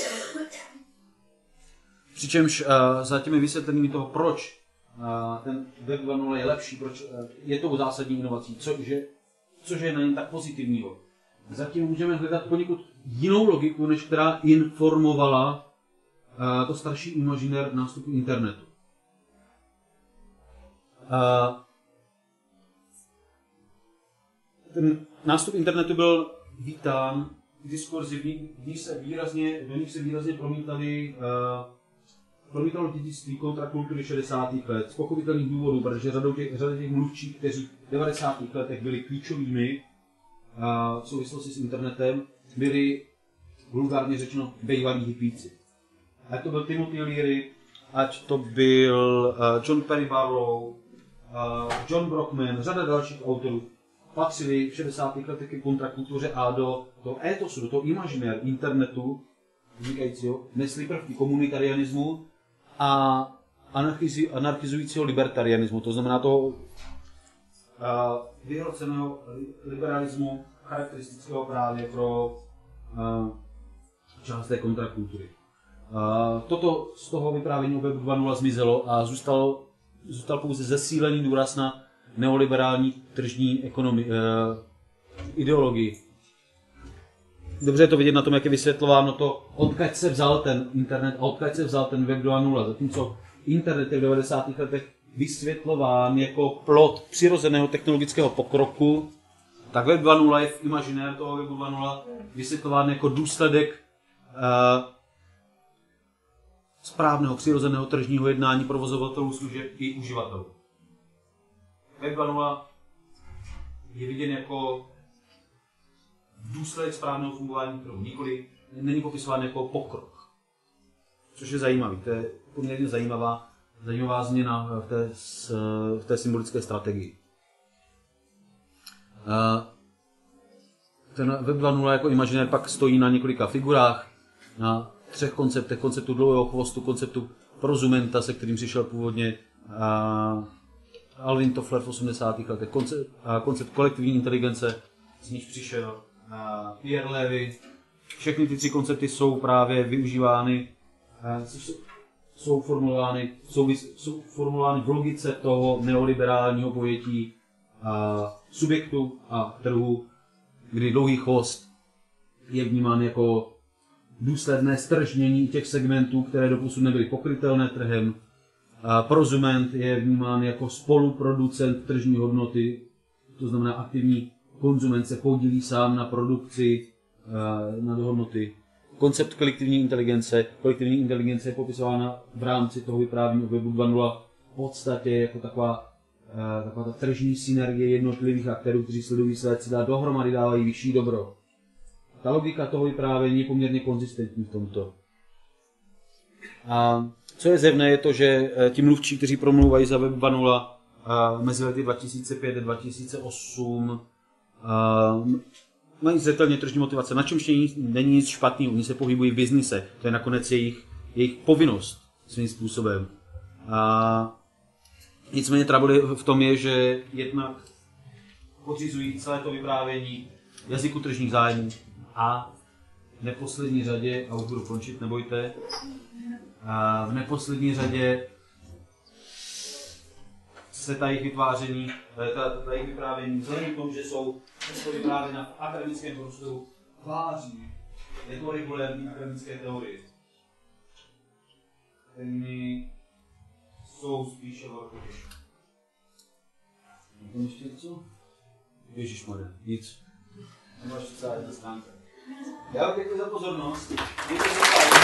Přičemž za těmi vysvětleními toho, proč ten web 2.0 je lepší, proč je tou zásadní inovací, což je na něm tak pozitivního. Zatím můžeme hledat poněkud jinou logiku, než která informovala to starší Imaginaire nástupu internetu. Ten nástup internetu byl vítán diskurzivní, do nich se výrazně promítalo dědictví kontrakultury 60. let z pochopitelných důvodů, protože řada těch mluvčích, kteří v 90. letech byli klíčovými v souvislosti s internetem, byli vulgárně řečeno bejvalí hippíci. Ať to byl Timothy Leary, ať to byl John Perry Barlow, John Brockman, řada dalších autorů, patřili v 60. letech k kontrakultuře a do toho étosu, do toho imaginér internetu vznikajícího, nesli prvky komunitarianismu a anarchizujícího libertarianismu, to znamená toho vyhroceného liberalismu charakteristického právě pro část té kontrakultury. Toto z toho vyprávění o Webu 2.0 zmizelo a zůstal pouze zesílený důraz na neoliberální tržní ideologii. Dobře je to vidět na tom, jak je vysvětlováno to, odkud se vzal ten internet a odkud se vzal ten Web 2.0. Zatímco internet je v 90. letech vysvětlován jako plod přirozeného technologického pokroku, tak Web 2.0 je v imaginér toho Webu 2.0 vysvětlován jako důsledek správného přirozeného tržního jednání provozovatelů služeb i uživatelů. Web 2.0 je viděn jako důsledek správného fungování trhu, nikoli není popisován jako pokrok. Což je zajímavý, to je poměrně zajímavá změna v té symbolické strategii. Ten Web 2.0 jako imaginér pak stojí na několika figurách, na 3 konceptech, konceptu dlouhého chvostu, konceptu prozumenta, se kterým přišel původně Alvin Toffler v 80. letech, koncept kolektivní inteligence, z níž přišel Pierre Levy. Všechny ty 3 koncepty jsou právě využívány, jsou formulovány v logice toho neoliberálního pojetí subjektu a trhu, kdy dlouhý chvost je vnímán jako důsledné stržnění těch segmentů, které doposud nebyly pokrytelné trhem. Prozument je vnímán jako spoluproducent tržní hodnoty, to znamená aktivní konzument se podílí sám na produkci, na hodnoty. Koncept kolektivní inteligence je popisována v rámci toho vyprávění o Webu 2.0 v podstatě jako taková ta tržní synergie jednotlivých aktérů, kteří sledují své cíle a dohromady dávají vyšší dobro. Ta logika toho vyprávění je poměrně konzistentní v tomto. A co je zjevné, je to, že ti mluvčí, kteří promluvají za Web 2.0 mezi lety 2005 a 2008, mají zřetelně tržní motivace, na čemž není nic špatného, oni se pohybují v biznise, to je nakonec jejich povinnost svým způsobem. Nicméně trouble v tom je, že jednak podřizují celé to vyprávění jazyku tržních zájmů a v neposlední řadě, a už budu končit, nebojte, v neposlední řadě se ta jejich vytváření, ta jejich vyprávění, vzhledem k tomu, že jsou to vyprávěna v akademickém prostoru, tváří jako regulérní akademické teorie, kterými jsou spíše horkotěžké. Mám ještě něco? Ježišmarja, nic. Nemáš celá jedna stránka. Já vám děkuji za pozornost. Děkuji za